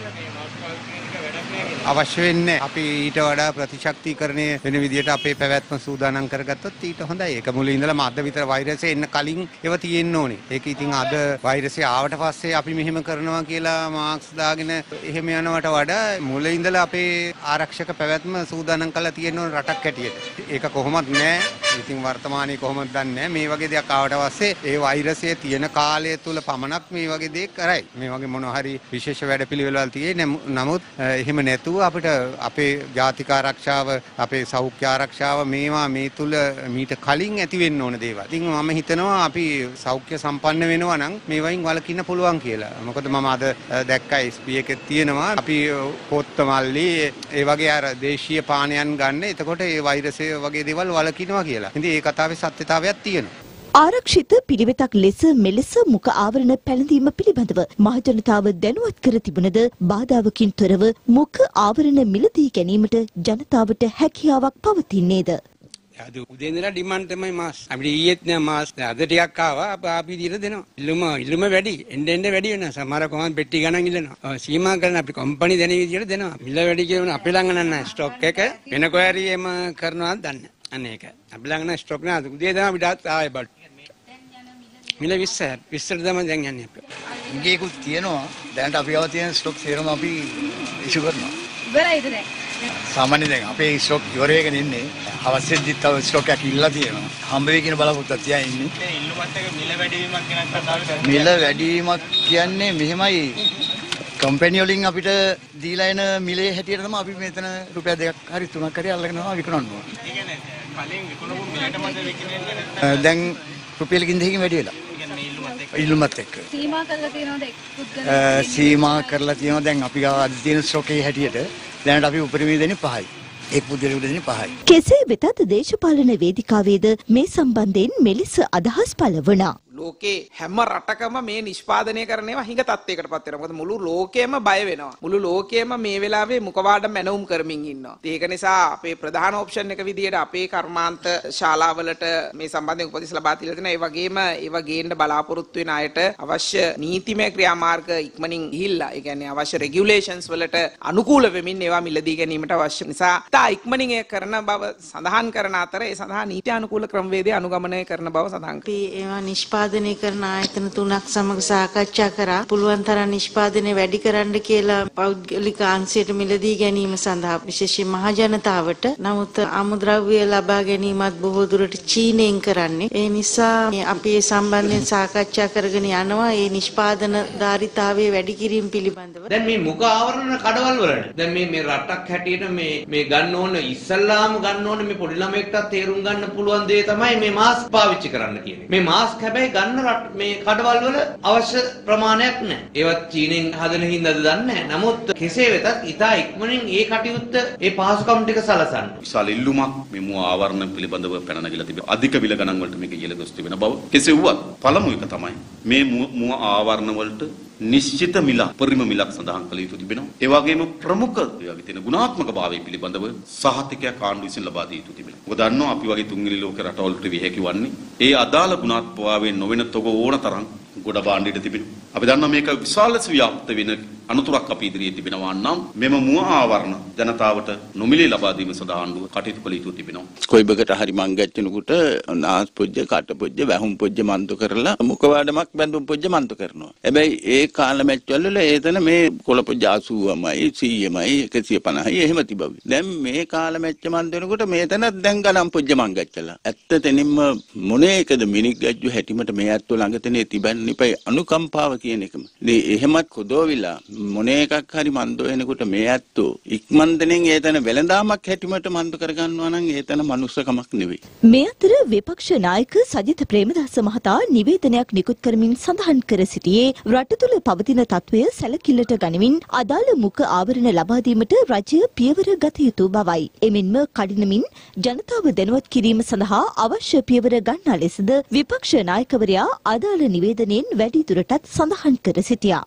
අවශ්‍ය වෙන්නේ අපි ඊට වඩා ප්‍රතිශක්තිකරණය වෙන විදිහට අපේ පැවැත්ම සූදානම් කරගත්තොත් ඊට හොඳයි. ඒක මුලින් ඉඳලම අද විතර වෛරසය එන්න කලින් ඒව තියෙන්න ඕනේ. ඒක ඉතින් අද වෛරසය ආවට පස්සේ අපි මෙහෙම කරනවා කියලා මාස්ක් දාගෙන එහෙම යනවට වඩා මුලින් ඉඳලා අපේ ආරක්ෂක පැවැත්ම සූදානම් කරලා තියෙන්න ඕන රටක් හැටියට. ඒක කොහොමත් නෑ. ඉතින් වර්තමානයේ කොහොමද දන්නේ නෑ. මේ වගේ දෙයක් ආවට පස්සේ ඒ වෛරසය තියෙන කාලය තුල පමණක් මේ වගේ දෙයක් කරයි. මේ වගේ මොනවා හරි විශේෂ වැඩපිළිවෙළවල් තියෙන්නේ. නමුත් එහෙම නැතුව අපිට අපේ ජාතික ආරක්ෂාව, අපේ සෞඛ්‍ය ආරක්ෂාව මේවා මේ තුල මීට කලින් ඇති වෙන්න ඕන දේවල්. ඉතින් මම හිතනවා අපි සෞඛ්‍ය සම්පන්න වෙනවා නම් මේවයින් වළකින්න පුළුවන් කියලා. මොකද මම අද දැක්කා SP එකේ තියෙනවා අපි පොත්ත මල්ලි ඒ වගේ අර දේශීය පානයන් ගන්න. එතකොට ඒ වෛරසය වගේ දේවල් වළකිනවා කියලා. ඉතින් ඒ කතාවේ සත්‍යතාවයක් තියෙනවා. ආරක්ෂිත පිළිවෙතක් ලෙස මෙලෙස මුඛ ආවරණ පැළඳීම පිළිබඳව මහජනතාව දැනුවත් කර තිබුණද බාධාවකින් තොරව මුඛ ආවරණ මිලදී ගැනීමට ජනතාවට හැකියාවක් පවතින්නේද? අද උදේ ඉඳලා ඩිමාන්ඩ් තමයි මාස්. අපිට ඊයේත් නෑ මාස්. අද ටිකක් ආවා අපි දීලා දෙනවා. ඉල්ලුම වැඩි. එන්න වැඩි වෙනවා. සමහර කොහොමද පෙට්ටි ගණන් ඉල්ලනවා. සීමා කරන අපි කම්පැනි දෙන විදියට දෙනවා. මිල වැඩි කියන අපේ ළඟ නැහැ ස්ටොක් එක. වෙන කොහරි එම කරනවාද දන්නේ. අනේ ඒක. අපි ළඟ නැහැ ස්ටොක් නෑ. උදේ තමයි අපිට ආයේ බඩ. මිල 20ට තමයි දැන් යන්නේ අපි. ඉංගේකුත් තියෙනවා. දැනට අපි ගාව තියෙන ස්ටොක් සේරම අපි ඉෂු කරනවා. ඉවරයිද දැන්? සාමාන්‍යයෙන් දැන් අපේ ස්ටොක් ඉවර වෙගෙන ඉන්නේ. අවශ්‍යදි තව ස්ටොක් එකක් ඉල්ලලා තියෙනවා. හම්බ වෙයි කියන බලාපොරොත්තුවක් තියා ඉන්නේ. ඒ ඉල්ලුමත් එක මිල වැඩිවීමක් ගැන කතා කරලා මිල වැඩිවීමක් කියන්නේ මෙහෙමයි. කම්පැනි වලින් අපිට දීලා එන මිලේ හැටියට තමයි අපි මෙතන රුපියල් 2ක් හරි 3ක් හරි අල්ලගෙන විකුණන්න ඕනේ. ඒ කියන්නේ කලින් විකුණපු මිලට මත විකිනෙන්නේ දැන් රුපියලකින් දෙකකින් වැඩි වෙලා. ඉල්ලුමත් එක්ක සීමා කරලා තියෙනවද පුද්ගල සීමා කරලා තියෙනවා. දැන් අපි ගාව අද තියෙන ස්ටොක් එකේ හැටියට දැනට අපි උපරිමයෙන් දෙන්නේ 5යි. එක් පුද්ගලයෙකුට දෙන්නේ 5යි. කෙසේ වෙතත් දේශපාලන වේදිකාවේද මේ සම්බන්ධයෙන් මෙලෙස අදහස් පළ වුණා. ලෝකේ හැම රටකම මේ නිෂ්පාදනය කරන ඒවා හිඟ තත්යකටපත් වෙනවා. මොකද මුළු ලෝකෙම බය වෙනවා. මුළු ලෝකෙම මේ වෙලාවේ මුඛවාඩම් මැනවුම් කරමින් ඉන්නවා. ඒක නිසා අපේ ප්‍රධාන ඔප්ෂන් එක විදියට අපේ කර්මාන්ත ශාලාවලට මේ සම්බන්ධයෙන් උපදෙස් ලබා දීලා තියෙනවා. ඒ වගේම ඒවා ගේන්න බලාපොරොත්තු වෙන අයට අවශ්‍ය නීතිමය ක්‍රියාමාර්ග ඉක්මනින් ගිහිල්ලා, ඒ කියන්නේ අවශ්‍ය රෙගියුලේෂන්ස් වලට අනුකූල වෙමින් ඒවා මිලදී ගැනීමට අවශ්‍ය නිසා තා ඉක්මනින් ඒ කරන බව සඳහන් කරන අතර ඒ සඳහා නීති අනුකූල ක්‍රමවේදය අනුගමනය කරන බව සඳහන් කරනවා. ඒවා නිෂ්පාදනය කරන ආයතන 3ක් සමග සාකච්ඡා කරා පුළුවන් තරම් නිෂ්පාදනය වැඩි කරන්න කියලා පෞද්ගලික අංශයට මිලදී ගැනීම සඳහා විශේෂයෙන් මහ ජනතාවට. නමුත් අමුද්‍රව්‍ය ලබා ගැනීමත් බොහෝ දුරට චීනයෙන් කරන්නේ. ඒ නිසා අපි මේ සම්බන්ධයෙන් සාකච්ඡා කරගෙන යනවා මේ නිෂ්පාදන ධාරිතාවයේ වැඩි කිරීම පිළිබඳව. දැන් මේ මුඛ ආවරණ කඩවල් වලට දැන් මේ රටක් හැටියට මේ ගන්න ඕන ඉස්සල්ලාම ගන්න ඕන මේ පොඩි ළමයෙක්ට තේරුම් ගන්න පුළුවන් දේ තමයි මේ මාස්ක් පාවිච්චි කරන්න කියන්නේ. මේ මාස්ක් හැබැයි ගන්න මේ කඩවල් වල අවශ්‍ය ප්‍රමාණයක් නැහැ. ඒවත් චීනෙන් හදන හින්දාද දන්නේ නැහැ. නමුත් කෙසේ වෙතත් ඉතා ඉක්මනින් ඒ කටයුත්ත ඒ පහසුකම් ටික සලසන්න. විශාල ඉල්ලුමක් මේ මුව ආවරණ පිළිබඳව පැන නැගිලා තිබෙනවා. අධික විල ගණන් වලට මේක ඉහළ ගොස් තිබෙන බව. කෙසේ වුවත් පළමු එක තමයි මේ මුව ආවරණ වලට නිශ්චිත මිල පරිම මිලක් සඳහන් කළ යුතු තිබෙනවා. ඒ වගේම ප්‍රමුඛ ඒ වගේ තියෙන ගුණාත්මක භාවය පිළිබඳව සහතිකයක් ආණ්ඩුව විසින් ලබා දිය යුතු තිබෙනවා. මොකද දන්නවා අපි වගේ තුන්වෙනි ලෝක රටවලට විය හැකි වන්නේ ඒ අදාළ ගුණාත්මක භාවයෙන් නොවන තොග ඕන තරම් ගොඩ බාණ්ඩයට තිබෙනවා. අපි දන්නවා මේක විශාල ව්‍යාප්ත වෙන අනුතුරක් අපි ඉදිරියේ තිබෙනවා නම් මෙම මුව ආවරණ ජනතාවට නොමිලේ ලබා දීම සඳහා ආණ්ඩුව කටයුතු කළ යුතු තිබෙනවා. කොයිබකට හරි මං ගැච්චෙනකොට නාස් පොජ්ජ කට පොජ්ජ වැහුම් පොජ්ජ මන්තු කරලා මුඛවාඩමක් බැඳුම් පොජ්ජ මන්තු කරනවා. හැබැයි ඒ කාල මැච්වල එතන මේ කොළ පොජ්ජ 80මයි 100මයි 150යි එහෙම තිබුණා. දැන් මේ කාල මැච්ච මන්තු වෙනකොට මේතන දැන් ගණන් පොජ්ජ මං ගැච්චලා. ඇත්තටම මොනේ එකද මිනික් ගැජ්ජු හැටිමට මේ ඇත්තෝ ළඟ තනේ තිබන්නේ පයි අනුකම්පාව කියන එකම. ඉතින් එහෙමත් කොදෝවිලා මොන එකක් හරි මන්ද වෙනකොට මේ ඇත්තෝ ඉක්මන්තෙන් ඒතන වෙළඳාමක් හැටිමට මන්ද කරගන්නවා නම් ඒතන මනුස්සකමක් නෙවෙයි. මේ අතර විපක්ෂ නායක සජිත ප්‍රේමදාස මහතා නිවේදනයක් නිකුත් කරමින් සඳහන් කර සිටියේ රට තුළ පවතින තත්ත්වය සැලකිල්ලට ගනිමින් අදාළ මුඛ ආවරණ ලබා දීමට රජය පියවර ගත යුතු බවයි. එමෙන්ම කඩිනමින් ජනතාව දැනුවත් කිරීම සඳහා අවශ්‍ය පියවර ගන්නා ලෙසද විපක්ෂ නායකවරයා අදාළ නිවේදනයෙන් වැඩිදුරටත් සඳහන් කර සිටියා.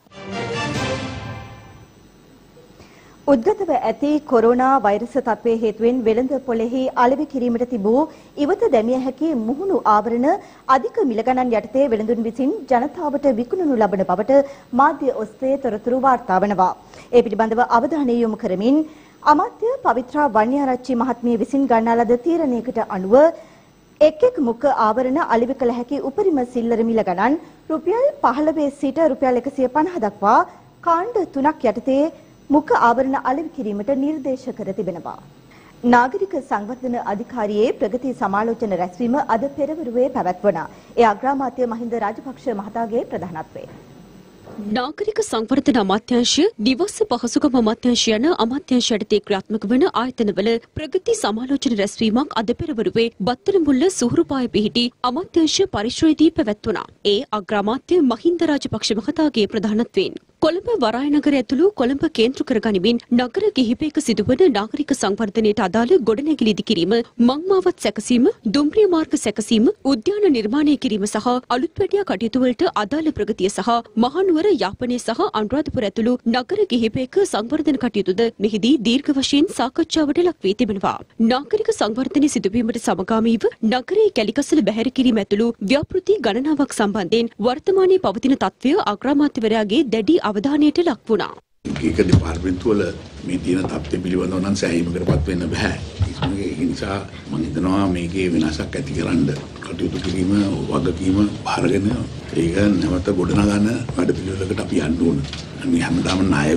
උද්ගතව ඇති කොරෝනා වෛරස තත්ත්වයේ හේතුවෙන් වෙළඳ පොළෙහි අලෙවි කිරීමට තිබූ ඉවත දැමිය හැකි මුහුණු ආවරණ අධික මිල ගණන් යටතේ වෙළඳුන් විසින් ජනතාවට විකුණනු ලබන බවට මාධ්‍ය ඔස්සේ තොරතුරු වාර්තා වනවා. ඒ පිළිබඳව අවධානය යොමු කරමින් අමාත්‍ය පවිත්‍රා වන්‍යාරච්චි මහත්මිය විසින් ගන්නා ලද තීරණයකට අනුව එක් මුඛ ආවරණ අලෙවි කළ හැකි උපරිම සිල්ලර මිල ගණන් රුපියල් 15 සිට රුපියල් 150 දක්වා කාණ්ඩ 3ක් යටතේ මුඛ ආවරණ අලෙවි කිරීමට නිර්දේශ කර තිබෙනවා. නාගරික සංවර්ධන අධිකාරියේ ප්‍රගති සමාලෝචන රැස්වීම අද පෙරවරුවේ පැවැත්වුණා. ඒ අග්‍රාමාත්‍ය මහින්ද රාජපක්ෂ මහතාගේ ප්‍රධානත්වයෙන්. නාගරික සංවර්ධන අමාත්‍යාංශය, නිවාස පහසුකම් අමාත්‍යාංශය යන අමාත්‍යාංශ යටතේ ක්‍රියාත්මක වන ආයතනවල ප්‍රගති සමාලෝචන රැස්වීමක් අද පෙරවරුවේ බත්තලමුල්ල සුහුරුපාය පිහිටි අමාත්‍යාංශ පරිශ්‍රයේදී පැවැත්වුණා. ඒ අග්‍රාමාත්‍ය මහින්ද රාජපක්ෂ මහතාගේ ප්‍රධානත්වයෙන් කොළඹ වරාය නගර ඇතුළු කොළඹ කේන්ද්‍ර කරගනිමින් නගර කිහිපයක සිදුවන නාගරික සංවර්ධනයට අදාළ ගොඩනැගිලි ඉදිකිරීම, මංමාවත් සැකසීම, දුම්රිය මාර්ග සැකසීම, උද්‍යාන නිර්මාණය කිරීම සහ අලුත් වැඩියා කටයුතු වලට අදාළ ප්‍රගතිය සහ මහනුවර, යාපනය සහ අනුරාධපුර ඇතුළු නගර කිහිපයක සංවර්ධන කටයුතුද මෙහිදී දීර්ඝ වශයෙන් සාකච්ඡාවට ලක් වී තිබෙනවා. නාගරික සංවර්ධනය සිදුවීමට සමගාමීව නගරයේ කැලිකසල බැහැර කිරීම ඇතුළු ව්‍යාපෘති ගණනාවක් සම්බන්ධයෙන් වර්තමානයේ පවතින තත්ත්වය අග්‍රාමාත්‍යවරයාගේ දැඩි අවධානයට ලක් වුණා. ඒක දෙපාර්තමේන්තුවල මේ තියෙන තත්ත්වය පිළිබඳව නම් සෑහීමකටපත් වෙන්න බෑ. ඒ නිසා මම හිතනවා මේකේ වෙනසක් ඇති කරන්න කටයුතු කිරීම වගකීම බාරගෙන ඒක නැවත ගොඩනගන වැඩ පිළිවෙලකට අපි යන්න ඕන. මේ හැමදාම ණය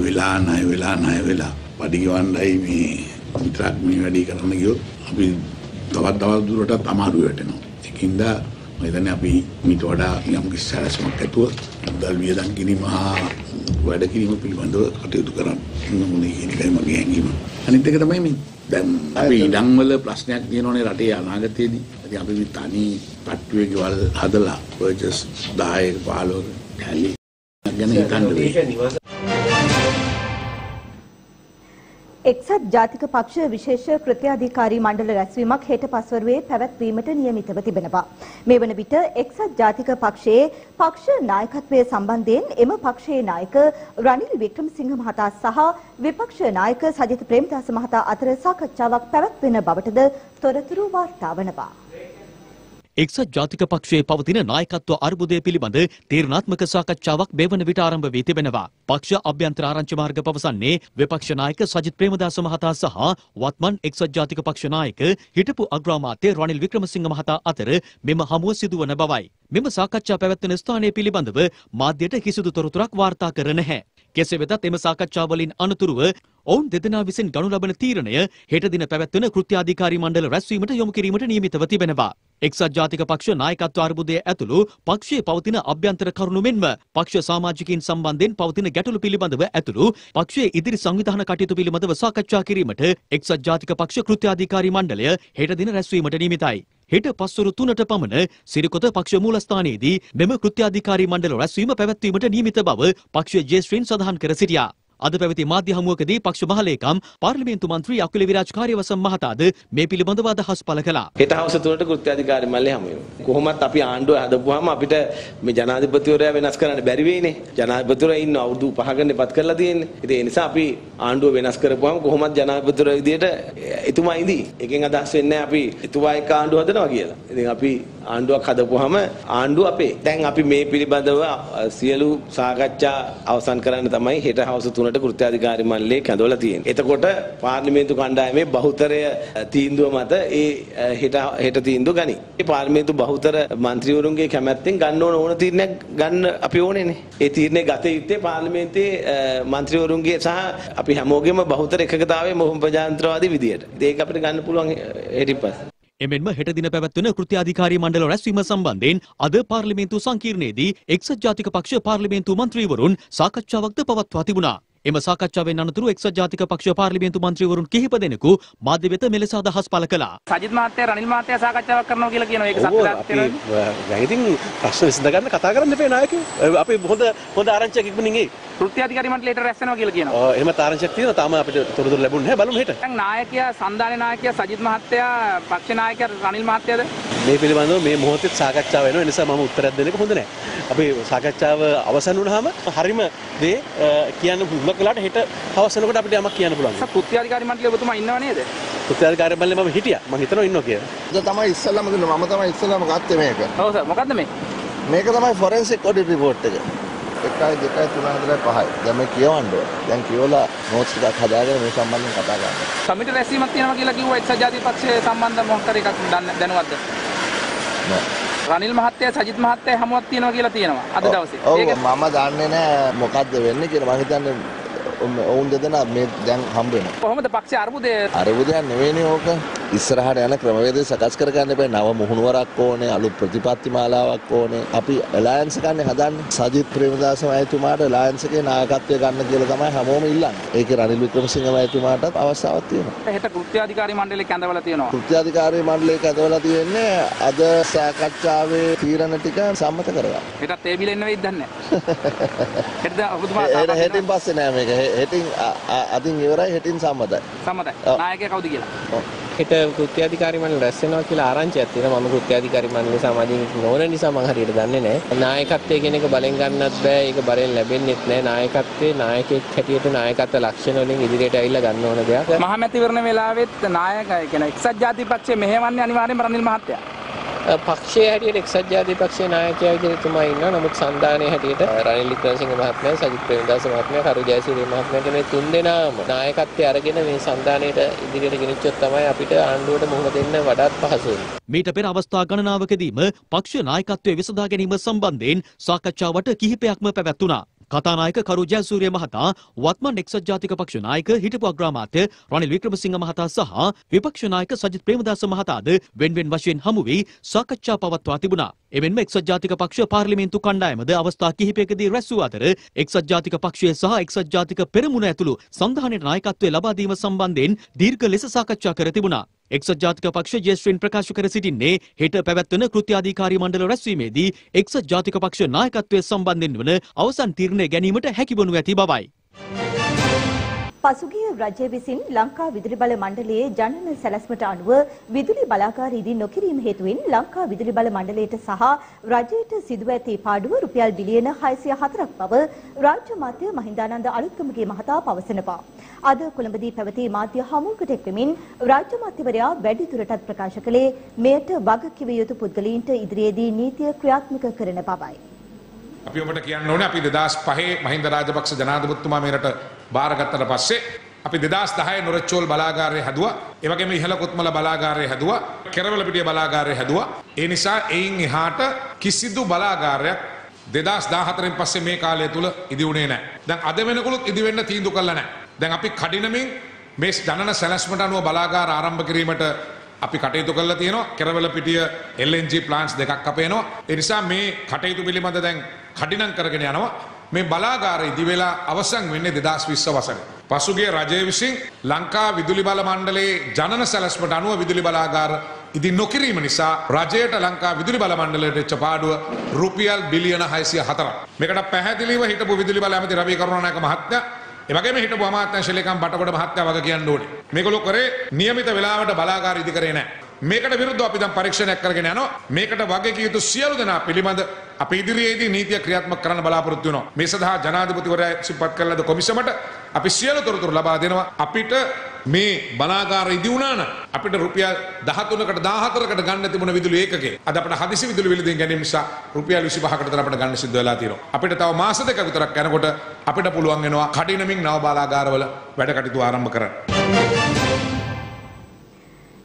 වෙලා පඩිගවන්නයි මේ විතරක් මේ වැඩේ කරන්න ගියොත් අපි තවත් දුරටත් අමාරු වෙටෙනවා. ඒකින්ද මම හිතන්නේ අපි මීට වඩා යම් කිසි සැලැස්මක් ඇතුව මුදල් වියදම් කිරීම හා වැඩ කිරීම පිළිබඳව කටයුතු කරන්න ඕනේ කියන එකයි මගේ හැඟීම. අනිත් එක තමයි මේ දැන් අපි ඉඩම් වල ප්‍රශ්නයක් තියෙනවනේ රටේ අනාගතයේදී. ඉතින් අපි මේ තනි පට්ටුවේ ගෙවල් හදලා පර්චස් 10 15 කැලි ගැන හිතන්න වෙයි. එක්සත් ජාතික පක්ෂ විශේෂ කෘත්‍යාධිකාරී මණ්ඩල රැස්වීමක් හෙට පස්වරුවේ පැවැත්වීමට නියමිතව තිබෙනවා. මේ වන විට එක්සත් ජාතික පක්ෂයේ පක්ෂ නායකත්වය සම්බන්ධයෙන් එම පක්ෂයේ නායක රනිල් වික්‍රමසිංහ මහතා සහ විපක්ෂ නායක සජිත ප්‍රේමදාස මහතා අතර සාකච්ඡාවක් පැවැත්වෙන බවටද තොරතුරු වාර්තා වනවා. එක්සත් ජාතික පක්ෂයේ පවතින නායකත්ව අර්බුදය පිළිබඳ තීරණාත්මක සාකච්ඡාවක් මෙවන විට ආරම්භ වී තිබෙනවා. පක්ෂ අභ්‍යන්තර ආරංචි මාර්ග පවසන්නේ විපක්ෂ නායක සජිත් ප්‍රේමදාස මහතා සහ වත්මන් එක්සත් ජාතික පක්ෂ නායක හිටපු අග්‍රාමාත්‍ය රනිල් වික්‍රමසිංහ මහතා අතර මෙම හමුව සිදුවන බවයි. මෙම සාකච්ඡා පැවැත්වෙන ස්ථානය පිළිබඳව මාධ්‍යයට කිසිදු තොරතුරක් වාර්තා කර නැහැ. කෙසේ වෙතත් එම සාකච්ඡාවලින් අනතුරුව ඔවුන් දෙදෙනා විසින් ගනු ලබන තීරණය හෙට දින පැවැත්වෙන කෘත්‍යාධිකාරී මණ්ඩල රැස්වීමට යොමු කිරීමට නියමිතව තිබෙනවා. එක්සත් ජාතික පක්ෂ නායකත්ව අර්බුදය ඇතුළු පක්ෂයේ පවතින අභ්‍යන්තර කරුණු මෙන්ම පක්ෂ සමාජිකයින් සම්බන්ධයෙන් පවතින ගැටලු පිළිබඳව ඇතුළු පක්ෂයේ ඉදිරි සංවිධාන කටයුතු පිළිබඳව සාකච්ඡා කිරීමට එක්සත් ජාතික පක්ෂ කෘත්‍යාධිකාරී මණ්ඩලය හෙට දින රැස්වීමට නියමිතයි. හෙට පස්වරු 3ට පමණ සිරිකොත පක්ෂ මූලස්ථානයේදී මෙම කෘත්‍යාධිකාරී මණ්ඩල රැස්වීම පැවැත්වීමට නියමිත බව පක්ෂයේ ජේෂ්ත්‍රීන් සඳහන් කර සිටියා. අද පැවති මාධ්‍ය හමුවකදී පක්ෂ මහලේකම් පාර්ලිමේන්තු මන්ත්‍රී අකුල විරාජ් කාර්යවසම් මහතාද මේ පිළිබඳව අදහස් පළ කළා. හෙට හවස 3ට කෘත්‍යාධිකාරී මණ්ඩලය හමු වෙනවා. කොහොමත් අපි ආණ්ඩුව හදපුවාම අපිට මේ ජනාධිපතිවරයා වෙනස් කරන්න බැරි වෙයිනේ. ජනාධිපතිවරයා ඉන්න අවුරුදු 5කනේ පත් කරලා තියෙන්නේ. ඉතින් ඒ නිසා අපි ආණ්ඩුව වෙනස් කරපුවාම කොහොමත් ජනාධිපතිවරයා විදියට එතුමා ඉඳී. එකෙන් අදහස් වෙන්නේ අපි එතුමා එක්ක ආණ්ඩුව හදනවා කියලා. ඉතින් අපි ආණ්ඩුවක් හදපුවාම ආණ්ඩුව අපේ. දැන් අපි මේ පිළිබඳව සියලු සාකච්ඡා අවසන් කරන්න තමයි හෙට හවස 3ට කෘත්‍යාධිකාරී මණ්ඩලයේ කැඳවලා තියෙන්නේ. එතකොට පාර්ලිමේන්තු කණ්ඩායමේ බහුතරය තීන්දුව මත හෙට තීන්දුව ගනි. මේ පාර්ලිමේන්තු බහුතර മന്ത്രിවරුන්ගේ කැමැත්තෙන් ගන්න ඕන තීරණයක් ගන්න අපි ඕනේනේ. ඒ තීරණය ගත යුත්තේ පාර්ලිමේන්තුවේ മന്ത്രിවරුන්ගේ සහ අපි හැමෝගෙම බහුතර එකකතාවයේ මොහොම ප්‍රජාතන්ත්‍රවාදී විදියට. ඒක අපිට ගන්න පුළුවන් හෙටින් පස්සේ. එමෙන්ම හෙට දින පැවැත්වෙන කෘත්‍යාධිකාරී මණ්ඩල රැස්වීම සම්බන්ධයෙන් අද පාර්ලිමේන්තු සංකීර්ණයේදී එක්සත් ජාතික පක්ෂ පාර්ලිමේන්තු මන්ත්‍රීවරුන් සාකච්ඡාවක්ද පවත්වා තිබුණා. එම සාකච්ඡාවෙන් අනතුරු එක්සත් ජාතික පක්ෂ පාර්ලිමේන්තු මන්ත්‍රීවරුන් කිහිප දෙනෙකු මාධ්‍ය වෙත මෙලෙස අදහස් පළ කළා. සජිත් මහත්තයා රනිල් මහත්තයා සාකච්ඡාවක් කරනවා කියලා කියනවා. ඒක සත්‍යයක් තියෙනවා. ඉතින් ප්‍රශ්න විසඳ ගන්න කතා කරන්න එපා නායකයෝ. අපි හොඳ ආරංචියක් ඉක්මනින් එයි. කෘත්‍යාධිකාරී මණ්ඩලයට රැස් වෙනවා කියලා කියනවා. ඔව් එහෙම ආරංචියක් තියෙනවා. තාම අපිට තොරතුරු ලැබුණේ නැහැ. බලමු හෙට. දැන් නායකයා සන්දානේ නායකයා සජිත් මහත්තයා පක්ෂ නායකයා රනිල් මහත්තයාද මේ පිළිබඳව මේ මොහොතේ සාකච්ඡාව වෙනවා. ඒ නිසා මම උත්තරයක් දෙන්න එක හොඳ නැහැ. අපි සාකච්ඡාව අවසන් වුණාම හරිම දේ කියන්න පුළුවන් කලට හෙට හවස වෙනකොට අපිට යමක් කියන්න පුළුවන්. කෘත්‍යාධිකාරී මණ්ඩලයේ ඔබතුමා ඉන්නව නේද? කෘත්‍යාධිකාරී මණ්ඩලයේ මම හිටියා. මම හිතනවා ඉන්නවා කියලා. ඒක තමයි ඉස්සෙල්ලාම දුන්නා. මම තමයි ඉස්සෙල්ලාම ගත්තේ මේක. ඔව් සර්. මොකද්ද මේ? මේක තමයි ෆොරෙන්සික් ඔඩිට් රිපෝට් එක. 1 2 3 4 5. දැන් මේ කියවන්න ඕන. දැන් කියවලා නෝට්ස් ටිකක් හදාගෙන මේ සම්බන්ධයෙන් කතා කරන්න. කමිටු රැස්වීමක් තියෙනවා කියලා කිව්වා එක්සත් ජාතික පක්ෂයේ සම්බන්ධ මොකක් හරි එකක් දැනුවත්ද? නෑ. රනිල් මහත්තයා සජිත් මහත්තයා හැමෝක් තියෙනවා කියලා තියෙනවා අද දවසේ. ඔව් මම දන්නේ නෑ මොකද්ද වෙන්නේ කියලා. මම හිතන්නේ ඔවුන් දෙදෙනා මේ දැන් හම්බ වෙනවා. කොහොමද පක්ෂ අරුබුදයක් නෙවෙයිනේ ඕක. ඉස්සරහට යන ක්‍රමවේදය සකස් කරගන්න එපා. නව මුහුණුවරක් ඕනේ, අලුත් ප්‍රතිපත්ති මාලාවක් ඕනේ. අපි ඇලයන්ස් එකන්නේ හදන්නේ. සජිත් ප්‍රේමදාස මහතුමාට ඇලයන්ස් එකේ නායකත්වය ගන්න කියලා තමයි හැමෝම ඉල්ලන්නේ. ඒකේ රනිල් වික්‍රමසිංහ මහතුමාටත් අවස්ථාවක් තියෙනවා. හෙට කෘත්‍යාධිකාරී මණ්ඩලයේ කැඳවලා තියෙනවා. කෘත්‍යාධිකාරී මණ්ඩලයේ කැඳවලා තියෙන්නේ අද සාකච්ඡාවේ තීරණ ටික සම්මත කරගන්න. හෙටත් ඒ බිල එන්න වෙයිද දන්නේ නැහැ. හෙටින් පස්සේ නෑ මේක. හෙටින් අදින් ඉවරයි හෙටින් සම්මතයි. සම්මතයි. නායකයා කවුද කියලා? හෙට කෘත්‍යාධිකාරී මණ්ඩල රැස් වෙනවා කියලා ආරංචියක් තියෙනවා. මම කෘත්‍යාධිකාරී මණ්ඩලයේ සමාජික නොවන නිසා මම හරියට දන්නේ නැහැ. නායකත්වයේ කියන එක බලෙන් ගන්නත් බෑ. ඒක බලෙන් ලැබෙන්නෙත් නැහැ. නායකත්වයේ නායකයෙක් හැටියට නායකත්ව ලක්ෂණ වලින් ඉදිරියට ඇවිල්ලා ගන්න ඕන දෙයක්. මහමැතිවරණ වෙලාවෙත් නායකය කියන එක්සත් ජාතික පක්ෂයේ මෙහෙවන්නේ අනිවාර්යෙන්ම රනිල් මහත්තයා. පක්ෂයේ හැටියට එක්සත් ජාතික පක්ෂයේ නායකයා විදිහට තුමා ඉන්නවා. නමුත් සංධානයේ හැටියට රනිල් වික්‍රමසිංහ මහත්මයා, සජිත් ප්‍රේමදාස මහත්මයා, කරු ජයසූරිය මහත්මයාට මේ තුන්දෙනාම නායකත්වයේ අරගෙන මේ සංධානයට ඉදිරියට ගෙනිච්චොත් තමයි අපිට ආණ්ඩුවට මුහුණ දෙන්න වඩාත් පහසු වෙන්නේ. මීට පෙර අවස්ථා ගණනාවකදීම පක්ෂ නායකත්වයේ විසඳා ගැනීම සම්බන්ධයෙන් සාකච්ඡාවට කිහිපයක්ම පැවැත්වුණා. කතානායක කරු ජයසූරිය මහතා, වත්මන් එක්සත් ජාතික පක්ෂ නායක හිටපු අග්‍රාමාත්‍ය රනිල් වික්‍රමසිංහ මහතා සහ විපක්ෂ නායක සජිත් ප්‍රේමදාස මහතාද වෙන්වෙන් වශයෙන් හමු වී සාකච්ඡා පවත්වා තිබුණා. එමෙන්ම එක්සත් ජාතික පක්ෂ පාර්ලිමේන්තු කණ්ඩායමද අවස්ථා කිහිපයකදී රැස් වූ අතර එක්සත් ජාතික පක්ෂය සහ එක්සත් ජාතික පෙරමුණ ඇතුළු සංධානයේ නායකත්වය ලබා දීම සම්බන්ධයෙන් දීර්ඝ ලෙස සාකච්ඡා කර තිබුණා. එක්සත් ජාතික පක්ෂ ජේෂ්ඨයින් ප්‍රකාශ කර සිටින්නේ හෙට පැවැත්වෙන කෘත්‍යාධිකාරී මණ්ඩල රැස්වීමේදී එක්සත් ජාතික පක්ෂ නායකත්වය සම්බන්ධයෙන් වන අවසන් තීරණය ගැනීමට හැකිවනු ඇති බවයි. පසුගිය රජය විසින් ලංකා විදුලි බල මණ්ඩලයේ ජනන සැලැස්මට අනුව විදුලි බලාගාර ඉදි නොකිරීම හේතුවෙන් ලංකා විදුලි බල මණ්ඩලයට සහ රජයට සිදුව ඇති පාඩුව රුපියල් බිලියන 604ක් බව රාජ්‍ය මාත්‍ය මහින්දානන්ද අලුත්ගමගේ මහතා පවසනවා. අද කොළඹදී පැවති මාධ්‍ය හමුවකට එක්වමින් රාජ්‍ය මාත්‍යවරයා වැඩිදුරටත් ප්‍රකාශ කළේ මෙයට වගකිව යුතු පුද්ගලයින්ට ඉදිරියේදී නීතිය ක්‍රියාත්මක කරන බවයි. අපි ඔබට කියන්න ඕනේ අපි 2005 මහින්ද රාජපක්ෂ ජනාධිපතිතුමා මේකට බාරගත්තට පස්සේ අපි 2010 නොරච්චෝල් බලාගාරය හැදුවා. ඒ වගේම ඉහළ කොත්මල බලාගාරය හැදුවා. කෙරවලපිටිය බලාගාරය හැදුවා. ඒ නිසා එයින් එහාට කිසිදු බලාගාරයක් 2014න් පස්සේ මේ කාලය තුල ඉදි වුණේ නැහැ. දැන් අද වෙනකොලොත් ඉදි වෙන්න තීන්දුව කළා නැහැ. දැන් අපි කඩිනමින් මේ ජනන සැලැස්මට අනුව බලාගාර ආරම්භ කිරීමට අපි කටයුතු කරලා තියෙනවා. කෙරවලපිටිය LNG ප්ලාන්ට්ස් දෙකක් අපේනවා. ඒ නිසා මේ කටයුතු පිළිබඳ දැන් කඩිනම් කරගෙන යනවා. මේ බලාගාර ඉදි වෙලා අවසන් වෙන්නේ 2020 වසරේ. පසුගිය රජය විසින් ලංකා විදුලි බල මණ්ඩලයේ ජනන සැලැස්මට අනුව විදුලි බලාගාර ඉදි නොකිරීම නිසා රජයට ලංකා විදුලි බල මණ්ඩලයට වෙච්ච පාඩුව රුපියල් බිලියන 604ක්. මේකට පැහැදිලිව හිටපු විදුලි බල ඇමති රවී කරුණානායක මහත්මයා ඒ වගේම හිටපු අමාත්‍ය ශිලේකම් බටකොඩ මහත්තයා වග කියන්න ඕනේ. මේගොල්ලෝ කරේ නියමිත වේලාවට බලාගාර ඉදි කරේ නැහැ. මේකට විරුද්ධව අපි දැන් පරීක්ෂණයක් කරගෙන යනවා. මේකට වග කිය යුතු සියලු දෙනා පිළිබඳ අපි ඉදිරියේදී නීතිය ක්‍රියාත්මක කරන්න බලාපොරොත්තු වෙනවා. මේ සඳහා ජනාධිපතිවරයා සිපත් කළ ලද කොමිසමට අපි සියලු තොරතුරු ලබා දෙනවා. අපිට මේ බලාගාර ඉදි වුණා නම් අපිට රුපියල් 13කට 14කට ගන්න තිබුණ විදුලි ඒකකේ අද අපිට හදිසි විදුලි විලදීන් ගැනීම නිසා රුපියල් 25කට තර අපිට ගන්න සිද්ධ වෙලා තියෙනවා. අපිට තව මාස දෙකක් විතරක් යනකොට අපිට පුළුවන් වෙනවා කඩිනමින් නව බලාගාරවල වැඩ කටයුතු ආරම්භ කරන්න.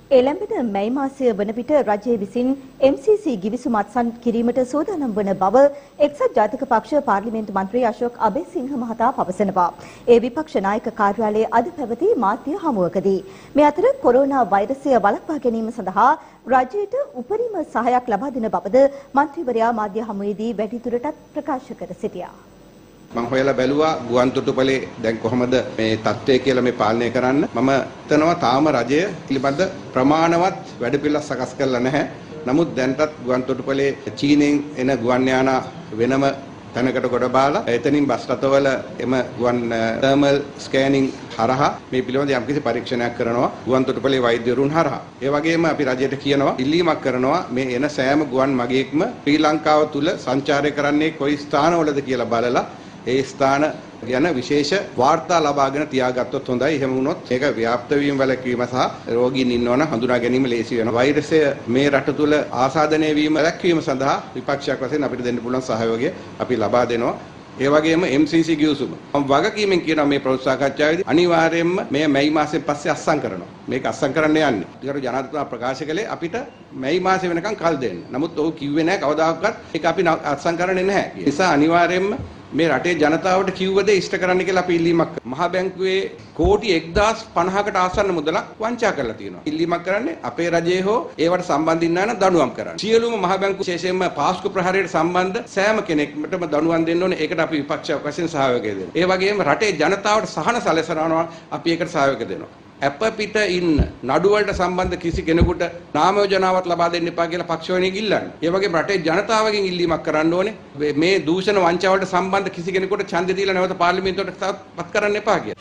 එළඹෙන මැයි මාසය වන විට රජය විසින් MCC ගිවිසුම අත්සන් කිරීමට සූදානම් වන බව එක්සත් ජාතික පක්ෂ පාර්ලිමේන්තු මන්ත්‍රී අශෝක් අබේසිංහ මහතා පවසනවා. ඒ විපක්ෂ නායක කාර්යාලයේ අද පැවති මාධ්‍ය හමුවකදී මේ අතර කොරෝනා වෛරසය වළක්වා ගැනීම සඳහා රජයට උපරිම සහායක් ලබා දෙන බවද මන්ත්‍රීවරයා මාධ්‍ය හමුවේදී වැඩිදුරටත් ප්‍රකාශ කර සිටියා. මම හොයලා බැලුවා ගුවන් තොටුපළේ දැන් කොහොමද මේ තත්ත්වය කියලා මේ පාලනය කරන්න. මම හිතනවා තාම රජය පිළිබඳ ප්‍රමාණවත් වැඩපිළිවෙලක් සකස් කරලා නැහැ. නමුත් දැන්ටත් ගුවන් තොටුපළේ චීනෙන් එන ගුවන් යාන වෙනම තැනකට ගොඩ බාලා එතනින් බස් රථවල එම ගුවන් තර්මල් ස්කෑනින් හරහා මේ පිළිබඳ යම්කිසි පරීක්ෂණයක් කරනවා ගුවන් තොටුපළේ වෛද්‍යවරුන් හරහා. ඒ වගේම අපි රජයට කියනවා ඉල්ලීමක් කරනවා මේ එන සෑම ගුවන් මගියෙක්ම ශ්‍රී ලංකාව තුල සංචාරය කරන්නේ කොයි ස්ථානවලද කියලා බලලා ඒ ස්ථාන ගැන විශේෂ වාර්තා ලබාගෙන තියාගත්තොත් හොඳයි. එහෙම වුණොත් ඒක ව්‍යාප්ත වීම වැළැක්වීම සහ රෝගීන් ඉන්නවනම් හඳුනා ගැනීම ලේසි වෙනවා. වෛරසය මේ රට තුල ආසාදනය වීම වැළැක්වීම සඳහා විපක්ෂයක් වශයෙන් අපිට දෙන්න පුළුවන් සහයෝගය අපි ලබා දෙනවා. ඒ වගේම MCC ගිවිසුම මම වගකීමෙන් කියනවා මේ ප්‍රවෘත්ති සාකච්ඡාවේදී අනිවාර්යයෙන්ම මේ මැයි මාසෙන් පස්සේ අත්සන් කරනවා. මේක අත්සන් කරන්න යන්නේ. ඊට ජනාධිපතිතුමා ප්‍රකාශ කළේ අපිට මැයි මාසෙ වෙනකන් කල් දෙන්න. නමුත් ඔහු කිව්වේ නැහැ කවදාකවත් ඒක අපි අත්සන් කරන්නේ නැහැ. ඒ නිසා අනිවාර්යයෙන්ම මේ රටේ ජනතාවට කිව්වද ඉෂ්ට කරන්න කියලා අපි ඉල්ලීමක් මහ බැංකුවේ කෝටි 1050කට ආසන්න මුදලක් වංචා කරලා තියෙනවා. ඉල්ලීමක් කරන්නේ අපේ රජයේ හෝ ඒවට සම්බන්ධින් නැන දඬුවම් කරන්න. සියලුම මහ බැංකු විශේෂයෙන්ම පාස්කු ප්‍රහාරයට සම්බන්ධ සෑම කෙනෙක්ටම දඬුවම් දෙන්න ඕනේ. ඒකට අපි විපක්ෂයක් වශයෙන් සහයෝගය දෙනවා. ඒ වගේම රටේ ජනතාවට සහන සැලසනවා අපි ඒකට සහයෝගය දෙනවා. අප පිට ඉන්න නඩු වලට සම්බන්ධ කිසි කෙනෙකුට නාම යෝජනාවක් ලබා දෙන්න එපා කියලා පක්ෂ වෙනින් ඉල්ලන්නේ. ඒ වගේම රටේ ජනතාවගෙන් ඉල්ලීමක් කරන්න ඕනේ. මේ දූෂණ වංචා වලට සම්බන්ධ කිසි කෙනෙකුට ඡන්දය දීලා නැවත පාර්ලිමේන්තුවට පත් කරන්න එපා කියලා.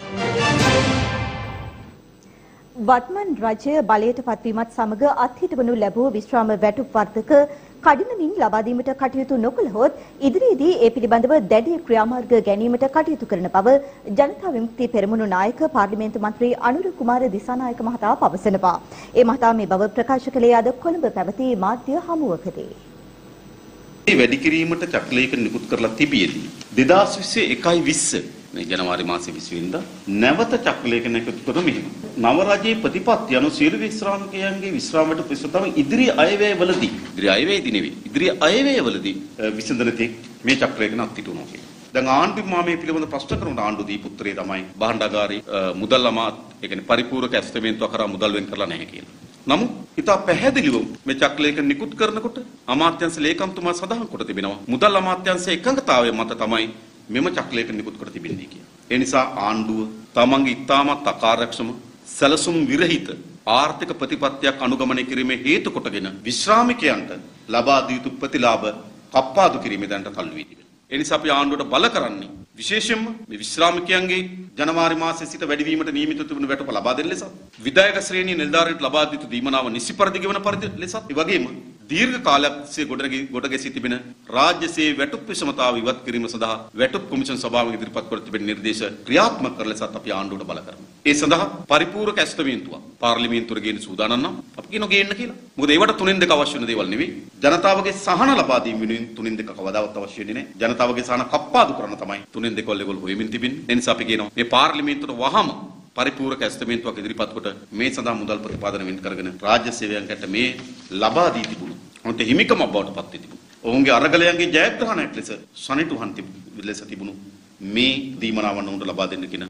වත්මන් රජය බලයට පත්වීමත් සමග අත්හිටවනු ලැබූ විශ්‍රාම වැටුප් වර්ධක කඩිනමින් ලබා දීමට කටයුතු නොකළහොත් ඉදිරියේදී ඒ පිළිබඳව දැඩි ක්‍රියාමාර්ග ගැනීමට කටයුතු කරන බව ජනතා විමුක්ති පෙරමුණු නායක පාර්ලිමේන්තු මන්ත්‍රී අනුර කුමාර දිසානායක මහතා පවසනවා. ඒ මහතා මේ බව ප්‍රකාශ කළේ අද කොළඹ පැවති මාධ්‍ය හමුවකදී. වැඩි කිරීමට චක්‍රලේඛන නිකුත් කරලා තිබියදී 2021 මේ ජනවාරි මාසයේ 20 වෙනිදා නැවත චක්‍රලේඛන එකතු කරන මෙහිම නව රජයේ ප්‍රතිපත්ති අනුව සියලු විශ්‍රාමිකයන්ගේ විශ්‍රාමයට ප්‍රසතම ඉදිරි අයවැයවලදී ඉදිරි අයවැයවලදී විසඳන තෙක් මේ චක්‍රලේඛන අත්හිටුණා කියලා. දැන් ආණ්ඩුව මේ පිළිබඳ ප්‍රශ්න කරන ආණ්ඩුව දීපු උත්තරේ තමයි භාණ්ඩාගාරී මුදල් අමාත් ඒ කියන්නේ පරිපූර්ණක ඇස්තමේන්තුව කරා මුදල් වෙන් කරලා නැහැ කියලා. නමුත් ඉතා පැහැදිලිව මේ චක්‍රලේඛන නිකුත් කරනකොට අමාත්‍යාංශ ලේකම්තුමා සඳහන් කොට තිබෙනවා මුදල් අමාත්‍යාංශයේ එකඟතාවය මත තමයි මෙම චක්‍රලේඛන නිකුත් කර තිබෙන්නේ කියලා. ඒ නිසා ආණ්ඩුව තමන්ගේ ඉතාමත් අකාර්යක්ෂම සැලසුම් විරහිත ආර්ථික ප්‍රතිපත්තියක් අනුගමනය කිරීමේ හේතු කොටගෙන විශ්‍රාමිකයන්ට ලබා දී යුතු ප්‍රතිලාභ කප්පාදු කිරීමේ දැනට කල් වී තිබෙනවා. ඒ නිසා අපි ආණ්ඩුවට බල කරන්නේ විශේෂයෙන්ම මේ විශ්‍රාමිකයන්ගේ ජනවාරි මාසයේ සිට වැඩිවීමට නියමිත තිබුණු වැටුප ලබා දෙන්න ලෙසත් විධායක ශ්‍රේණිය නිලධාරීන්ට ලබා දී යුතු දීමනාව නිසි පරිදි ගෙවන පරිදි ලෙසත් ඒ වගේම දීර්ඝ කාලයක් තිස්සේ ගොඩ ගැසී තිබෙන රාජ්‍ය සේවයේ වැටුප් විෂමතාව ඉවත් කිරීම සඳහා වැටුප් කොමිෂන් සභාවෙන් ඉදිරිපත් කර තිබෙන නිර්දේශ ක්‍රියාත්මක කර ලෙසත් අපි ආණ්ඩුවට බල කරනවා. ඒ සඳහා පරිපූර්ණක ඇස්තමේන්තුවක් පාර්ලිමේන්තුවට ගේන්න සූදානම් නම් අපි කියනවා ගේන්න කියලා. මොකද ඒවට තුනෙන් දෙක අවශ්‍ය වෙන දේවල් නෙවෙයි. ජනතාවගේ සහන ලබා දීම වෙනුවෙන් තුනෙන් දෙක කවදාවත් අවශ්‍ය වෙන්නේ නැහැ. ජනතාවගේ සහන කප්පාදු කරන තමයි තුනෙන් දෙක වල ඒගොල්ලෝ හොයමින් තිබෙන්නේ. ඒ නිසා අපි කියනවා මේ පාර්ලිමේන්තුවට වහම පරිපූර්ණක ඇස්තමේන්තුවක් ඉදිරිපත් කොට මේ සඳහා මුදල් ප්‍රතිපාදන වෙන් කරගෙන රාජ්‍ය සේවයන්කට මේ ලබා දී තිබුණු ඔවුන්ට හිමිකමක් බවට පත් වී තිබුණු ඔවුන්ගේ අරගලයන්ගේ ජයග්‍රහණයක් ලෙස සනිටුහන් ලෙස තිබුණු මේ දීමනාවන් උන්ට ලබා දෙන්න කියන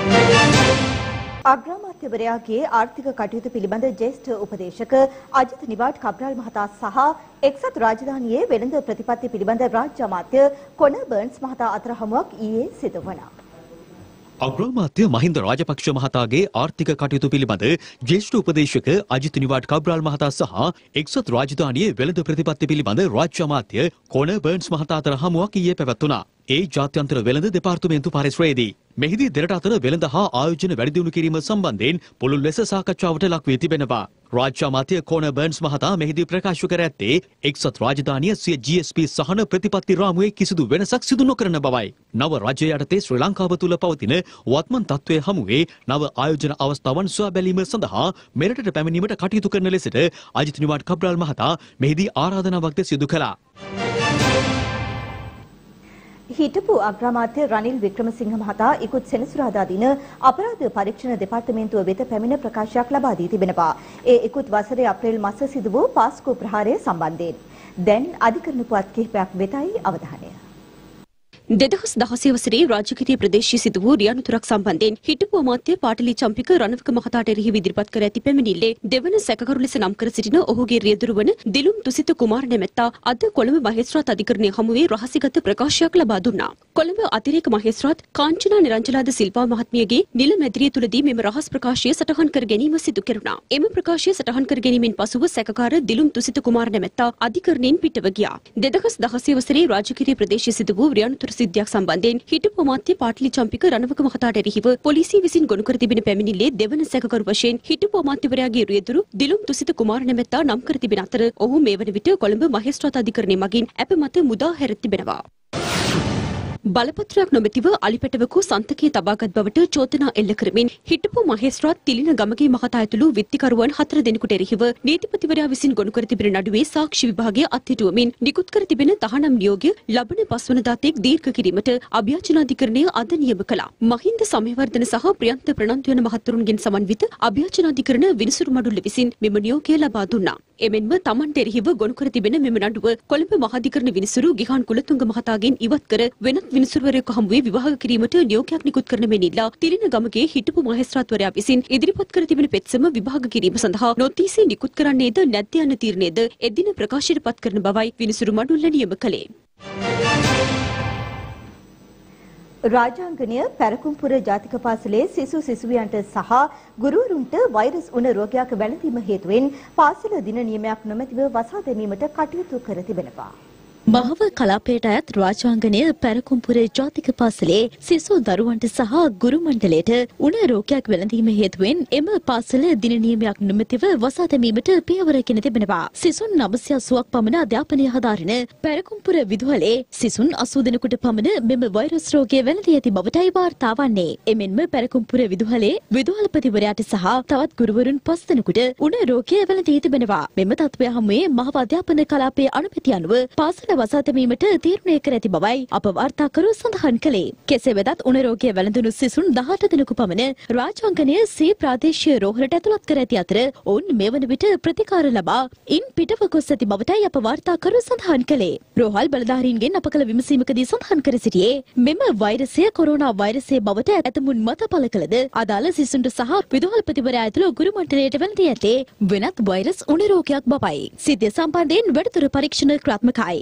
අග්‍රාමාත්‍යවරයාගේ ආර්ථික කටයුතු පිළිබඳ ජ්‍යෙෂ්ඨ උපදේශක අජිත් නිවාඩ් කබ්‍රාල් මහතා සහ එක්සත් රාජධානියේ වෙළඳ ප්‍රතිපත්ති පිළිබඳ රාජ්‍ය අමාත්‍ය කොන බර්න්ස් මහතා අතර හමුවක් ඊයේ සිදු වුණා. අග්‍රාමාත්‍ය මහින්ද රාජපක්ෂ මහතාගේ ආර්ථික කටයුතු පිළිබඳ ජ්‍යෙෂ්ඨ උපදේශක අජිත් නිවාඩ් කබ්‍රාල් මහතා සහ එක්සත් රාජධානියේ වෙළඳ ප්‍රතිපත්ති පිළිබඳ රාජ්‍ය අමාත්‍ය කොන බර්න්ස් මහතා අතර හමුවක් ඊයේ පැවැත්වුණා. ඒ ජාත්‍යන්තර වෙළඳ දෙපාර්තමේන්තු පරිශ්‍රයේදී මෙහිදී දෙරට අතර වෙළඳ හා ආයෝජන වැඩි දියුණු කිරීම සම්බන්ධයෙන් පුළුල් ලෙස සාකච්ඡාවට ලක් වී තිබෙනවා. රාජ්‍ය අමාත්‍ය කොන බර්න්ස් මහතා මෙහිදී ප්‍රකාශ කර ඇත්තේ එක්සත් රාජධානිය සිය GSP සහන ප්‍රතිපත්ති රාමුවේ කිසිදු වෙනසක් සිදු නොකරන බවයි. නව රජය යටතේ ශ්‍රී ලංකාව තුළ පවතින වත්මන් තත්ත්වය හමුවේ නව ආයෝජන අවස්ථාවන් සොයා බැලීම සඳහා මෙරටට පැමිණීමට කටයුතු කරන ලෙසට අජිත් නිවාඩ් කබ්‍රාල් මහතා මෙහිදී ආරාධනාවක්ද සිදු කළා. හිටපු අග්‍රාමාත්‍ය රනිල් වික්‍රමසිංහ මහතා ඉකුත් සෙනසුරාදා දින අපරාධ පරීක්ෂණ දෙපාර්තමේන්තුව වෙත පැමිණ ප්‍රකාශයක් ලබා දී තිබෙනවා. ඒ ඉකුත් වසරේ අප්‍රේල් මාස සිදු වූ පාස්කු ප්‍රහාරය සම්බන්ධයෙන්. දැන් අධිකරණ පුවත් කිහිපයක් වෙතයි අවධානය. 2016 වසරේ රාජකීය ප්‍රදේශයේ සිදු වූ රියනුතරක් සම්බන්ධයෙන් හිටපු අමාත්‍ය පාටලි චම්පික රණවක මහතාට එරෙහිව ඉදිරිපත් කර ඇති පැමිණිල්ලේ දෙවන සැකකරු ලෙස නම් කර සිටින ඔහුගේ රියදුරු වන දිලුම් තුසිත කුමාර නැමැත්තා අද කොළඹ මහේස්ත්‍රාත් අධිකරණය හමුවේ රහසිගත ප්‍රකාශයක් ලබා දුන්නා. කොළඹ අතිරේක මහේස්ත්‍රාත් කාංචනා නිරංජලාද සිල්වා මහත්මියගේ නිල මැදිරිය තුලදී මෙම රහස් ප්‍රකාශය සටහන් කර ගැනීම සිදු කෙරුණා. එම ප්‍රකාශය සටහන් කර ගැනීමෙන් පසුව සැකකාර දිලුම් තුසිත කුමාර නැමැත්තා අධිකරණයෙන් පිටව ගියා. 2016 වසරේ රාජකීය ප්‍රදේශයේ සිදු වූ රියනුතර සිද්ධියක් සම්බන්ධයෙන් හිටපු අමාත්‍ය පාටලි චම්පික රණවක මහතාට එරෙහිව පොලිසිය විසින් ගොනු කර තිබෙන පැමිණිල්ලේ දෙවන සැකකරු වශයෙන් හිටපු අමාත්‍යවරයාගේ රියදුරු දිලුම් තුසිත කුමාර නැමැත්තා නම් කර තිබෙන අතර ඔහු මේ වන විට කොළඹ මහේස්ත්‍රාත් අධිකරණය මගින් අප මත මුදා හැර තිබෙනවා. බලපත්‍රයක් නොමැතිව අලිපැටවකු සන්තකයේ තබාගත් බවට චෝදනා එල්ල කරමින් හිටපු මහේස්ත්‍රාත් තිලින ගමගේ මහතා ඇතුළු විත්තිකරුවන් 4 දෙනෙකුට එරෙහිව නීතිපතිවරයා විසින් ගොනු කර තිබෙන නඩුවේ සාක්ෂි විභාගය අත්හිටුවමින් නිකුත් කර තිබෙන තහනම් නියෝගය ලබන 5 වනදා තෙක් දීර්ඝ කිරීමට අභ්‍යාචනාධිකරණය අද නියම කළා. මහින්ද සමයවර්ධන සහ ප්‍රියන්ත ප්‍රනන්දු යන මහතුරුන්ගෙන් සමන්විත අභ්‍යාචනාධිකරණ විනිසුරු මඩුල්ල විසින් මෙම නියෝගය ලබා දුන්නා. එමෙන්ම තමන්ට එරෙහිව ගොනු කර තිබෙන මෙම නඩුව කොළඹ මහාධිකරණ විනිසුරු ගිහාන් කුලතුංග මහතාගෙන් ඉවත් කර වෙනත් විනිසුරුවරයෙකු හමුවේ විවාහ කිරීමට නියෝගයක් නිකුත් කරන මෙන් ඉල්ලා තිලින ගමගේ හිටපු මහේස්ත්‍රාත්වරයා විසින් ඉදිරිපත් කර තිබෙන පෙත්සම විභාග කිරීම සඳහා නොතීසි නිකුත් කරන්නේද නැද්ද යන තීරණයද එදින ප්‍රකාශයට පත් කරන බවයි විනිසුරු මඩුල්ල නියම කළේ. රාජාංගනය පැරකුම්පුර ජාතික පාසලේ සිසු සිසුවියන්ට සහ ගුරුවරුන්ට වෛරස් උණ රෝගයක් වැළඳීම හේතුවෙන් පාසල දින නියමයක් නොමැතිව වසා දැමීමට කටයුතු කර තිබෙනවා. මහව කලාපයට අයත් රාජාංගනය පැරකුම්පුර ජාතික පාසලේ සිසු දරුවන්ට සහ ගුරු මණ්ඩලයට උණ රෝගයක් වැළඳීම හේතුවෙන් එම පාසල දින නියමයක් නොමැතිව වසා දැමීමට පියවර ගෙන තිබෙනවා. සිසුන් 980ක් පමණ අධ්‍යාපනය හදාරන පැරකුම්පුර විදුහලේ සිසුන් 80 දෙනෙකුට පමණ මෙම වෛරස් රෝගය වැළඳී ඇති බවටයි වාර්තා වන්නේ. එමෙන්ම පැරකුම්පුර විදුහලේ විදුහල්පතිවරයාට සහ තවත් ගුරුවරුන් 5 දෙනෙකුට උණ රෝගය වැළඳී තිබෙනවා. මෙම තත්ත්වය හමුවේ මහව අධ්‍යාපන කලාපයේ අනුමැතිය අනුව පාසල වසා දැමීමට තීරණය කර ඇති බවයි අප වාර්තාකරු සඳහන් කළේ. කෙසේ වෙතත් උණ රෝගය වැළඳුණු සිසුන් 18 දෙනෙකු පමණ රාජාංගනය සේ ප්‍රාදේශීය රෝහලට ඇතුළත් කර ඇති අතර ඔවුන් මේ වන විට ප්‍රතිකාර ලබා ඉන් පිටව ගොස් ඇති බවටයි අප වාර්තාකරු සඳහන් කළේ. රෝහල් බලධාරීන්ගෙන් අප කළ විමසීමකදී සඳහන් කර සිටියේ මෙම වෛරසය කොරෝනා වෛරසය බවට ඇතමුන් මත පළ කළද අදාළ සිසුන්ට සහ විදුහල්පතිවරයා ඇතුළු ගුරු මණ්ඩලයට වැළඳී ඇත්තේ වෙනත් වෛරස් උණ රෝගයක් බවයි. සිද්ධිය සම්බන්ධයෙන් වැඩිදුර පරීක්ෂණ ක්‍රියාත්මකයි.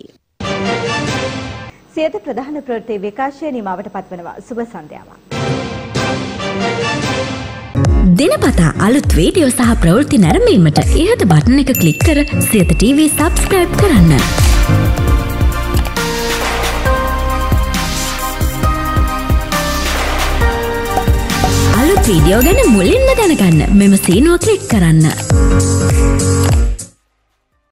සියත ප්‍රධාන ප්‍රවෘත්ති විකාශය නිමාවට පත්වනවා. සුබ සන්ධ්‍යාවක්. දිනපතා අලුත් වීඩියෝ සහ ප්‍රවෘත්ති නැරඹීමට ඉහත බටන් එක ක්ලික් කර සියත TV subscribe කරන්න. අලුත් වීඩියෝ ගැන මුලින්ම දැනගන්න මෙම සීනුව ක්ලික් කරන්න.